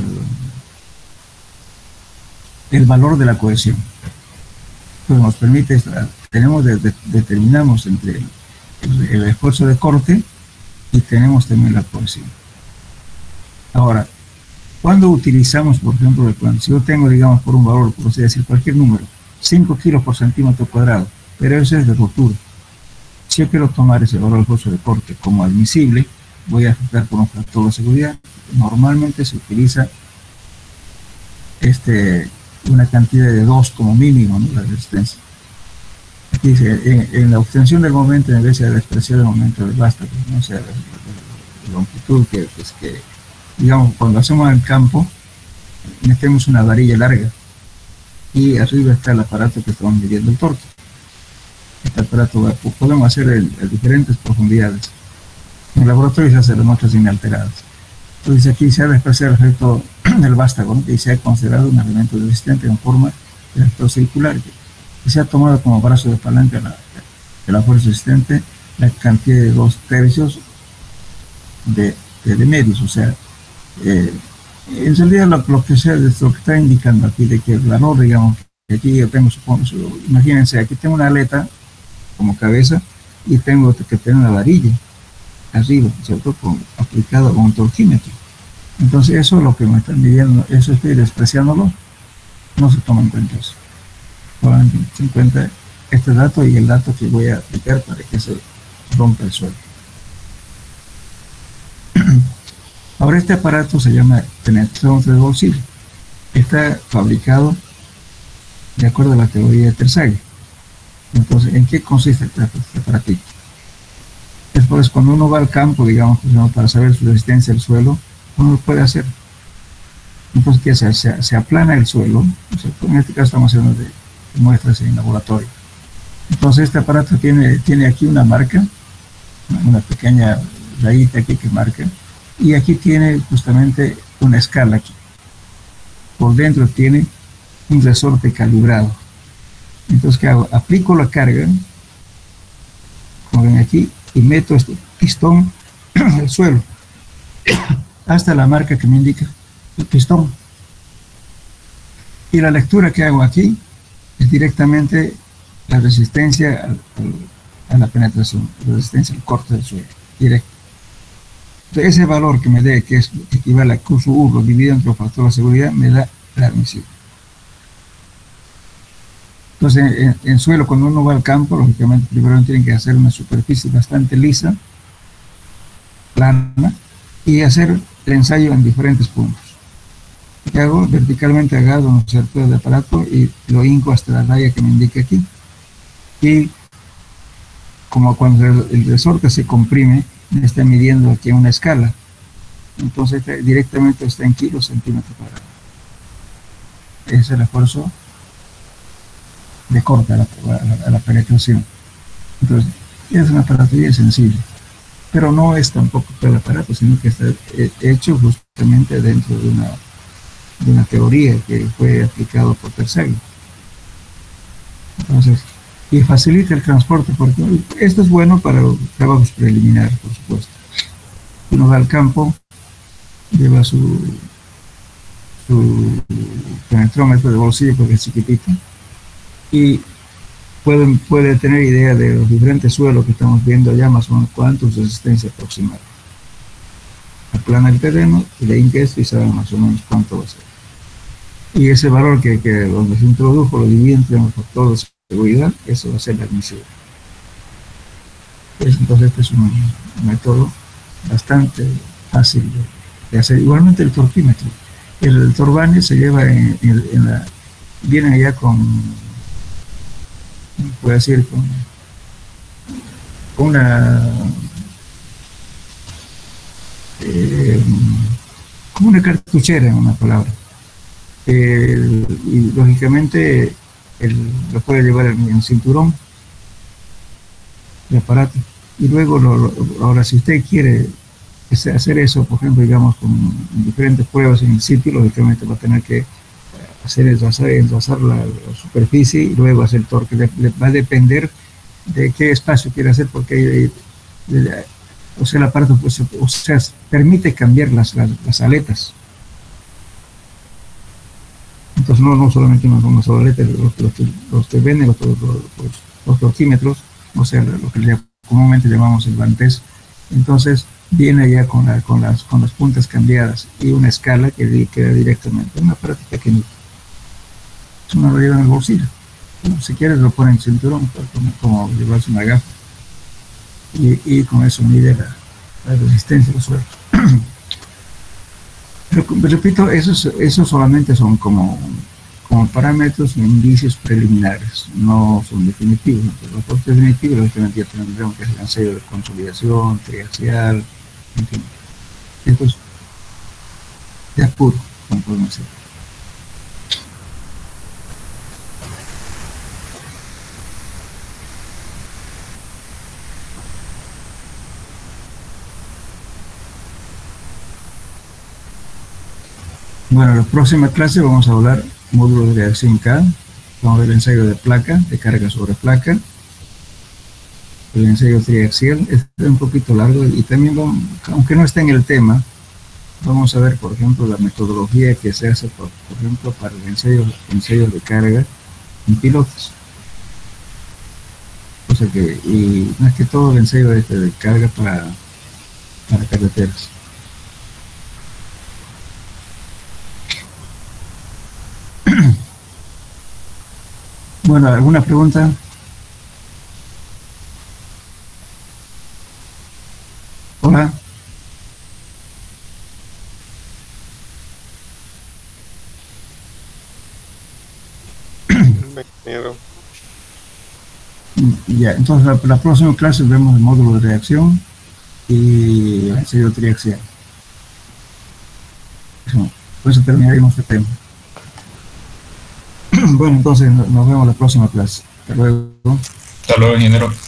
El valor de la cohesión. Pues nos permite, determinamos entre el esfuerzo de corte y tenemos también la cohesión. Ahora, cuando utilizamos, por ejemplo, si yo tengo, digamos, por un valor, por así decir, cualquier número, 5 kilos por centímetro cuadrado, pero eso es de ruptura. Si yo quiero tomar ese valor de esfuerzo de corte como admisible, voy a ajustar por un factor de seguridad. Normalmente se utiliza una cantidad de 2 como mínimo, ¿no?, la resistencia. Aquí dice, en la obtención del momento, en vez de la expresión del momento del basta, pues, no sea la longitud que digamos, cuando hacemos el campo, metemos una varilla larga y arriba está el aparato que estamos midiendo el torque. Este aparato podemos hacer en diferentes profundidades. En el laboratorio se hacen las muestras inalteradas. Entonces aquí se ha despreciado el efecto del vástago, ¿no?, y se ha considerado un elemento resistente en forma de electrocircular, que se ha tomado como brazo de palanca de la fuerza resistente la cantidad de 2/3 de medios. O sea, en realidad lo que está indicando aquí, de que el valor, digamos, que aquí yo tengo, imagínense, aquí tengo una aleta como cabeza y tengo que tener una varilla arriba, ¿cierto?, aplicado con un torquímetro. Entonces eso es lo que me están midiendo, eso estoy despreciándolo, no se toma en cuenta eso. Solamente se encuentra este dato y el dato que voy a aplicar para que se rompa el suelo. Ahora este aparato se llama penetrador de bolsillo. Está fabricado de acuerdo a la teoría de Terzaghi. Entonces, ¿en qué consiste este aparatito? Después, cuando uno va al campo, digamos, para saber su resistencia al suelo, uno lo puede hacer. Entonces, ¿qué se hace? Se aplana el suelo. En este caso estamos haciendo de muestras en laboratorio. Entonces, este aparato tiene aquí una marca, una pequeña rayita aquí que marca, y aquí tiene justamente una escala aquí. Por dentro tiene un resorte calibrado. Entonces, ¿qué hago? Aplico la carga, como ven aquí, y meto este pistón en el suelo hasta la marca que me indica el pistón. Y la lectura que hago aquí es directamente la resistencia a la penetración, la resistencia al corte del suelo, directo. Entonces, ese valor que me dé, que equivale a Q sub U, lo divido entre los factores de seguridad, me da la admisión. Entonces, en suelo, cuando uno va al campo, lógicamente primero tienen que hacer una superficie bastante lisa, plana, y hacer el ensayo en diferentes puntos. ¿Qué hago? Verticalmente agarro un cierto de aparato y lo hinco hasta la raya que me indique aquí. Y como cuando el resorte se comprime, me está midiendo aquí una escala. Entonces directamente está en kilos centímetros cuadrados. Ese es el esfuerzo de corte a la penetración. Entonces, es un aparato bien sencillo, pero no es tampoco todo el aparato, sino que está hecho justamente dentro de una teoría que fue aplicado por Terzaghi. Entonces, y facilita el transporte, porque esto es bueno para trabajos preliminares, por supuesto. Uno va al campo, lleva su penetrómetro de bolsillo porque es chiquitito, y puede tener idea de los diferentes suelos que estamos viendo allá, más o menos cuánto su resistencia aproximada. Aplana el terreno y le hinca esto y sabe más o menos cuánto va a ser. Y ese valor que donde se introdujo lo divide entre los factores de seguridad, eso va a ser la admisión. Entonces este es un método bastante fácil de hacer. Igualmente el torquímetro. El torbane se lleva viene allá con, puede decir, con como una cartuchera, en una palabra. Y lógicamente lo puede llevar en cinturón de aparato. Y luego, ahora si usted quiere hacer eso, por ejemplo, digamos, con diferentes pruebas en el sitio, lógicamente va a tener que enlazar la superficie y luego hacer el torque. Va a depender de qué espacio quiere hacer, porque el aparato pues, permite cambiar las aletas. Entonces no solamente una sola aleta, los que venden los torquímetros, o sea, lo que comúnmente llamamos el Vantes, entonces viene ya con las puntas cambiadas y una escala que queda directamente, una aparato pequeñito. Uno lo lleva en el bolsillo. Bueno, si quieres lo pone en el cinturón, como llevarse una gafa. Y con eso mide la resistencia del suelo. Pero repito, esos solamente son como parámetros e indicios preliminares, no son definitivos. Los definitivos, lógicamente, ya tendremos que hacer ensayo de consolidación, triaxial, en fin. Esto es de apuro, como podemos decir. Bueno, en la próxima clase vamos a hablar módulo de reacción K, vamos a ver el ensayo de placa, de carga sobre placa, el ensayo triaxial. Este es un poquito largo y también, aunque no esté en el tema, vamos a ver, por ejemplo, la metodología que se hace, por ejemplo, para el ensayo de carga en pilotos. O sea que, y más que todo el ensayo de carga para carreteras. Bueno, ¿alguna pregunta? Hola. Ya, entonces la próxima clase vemos el módulo de reacción y el ensayo triaxial. Por eso terminaremos este tema. Bueno, entonces nos vemos la próxima clase. Hasta luego. Hasta luego, ingeniero.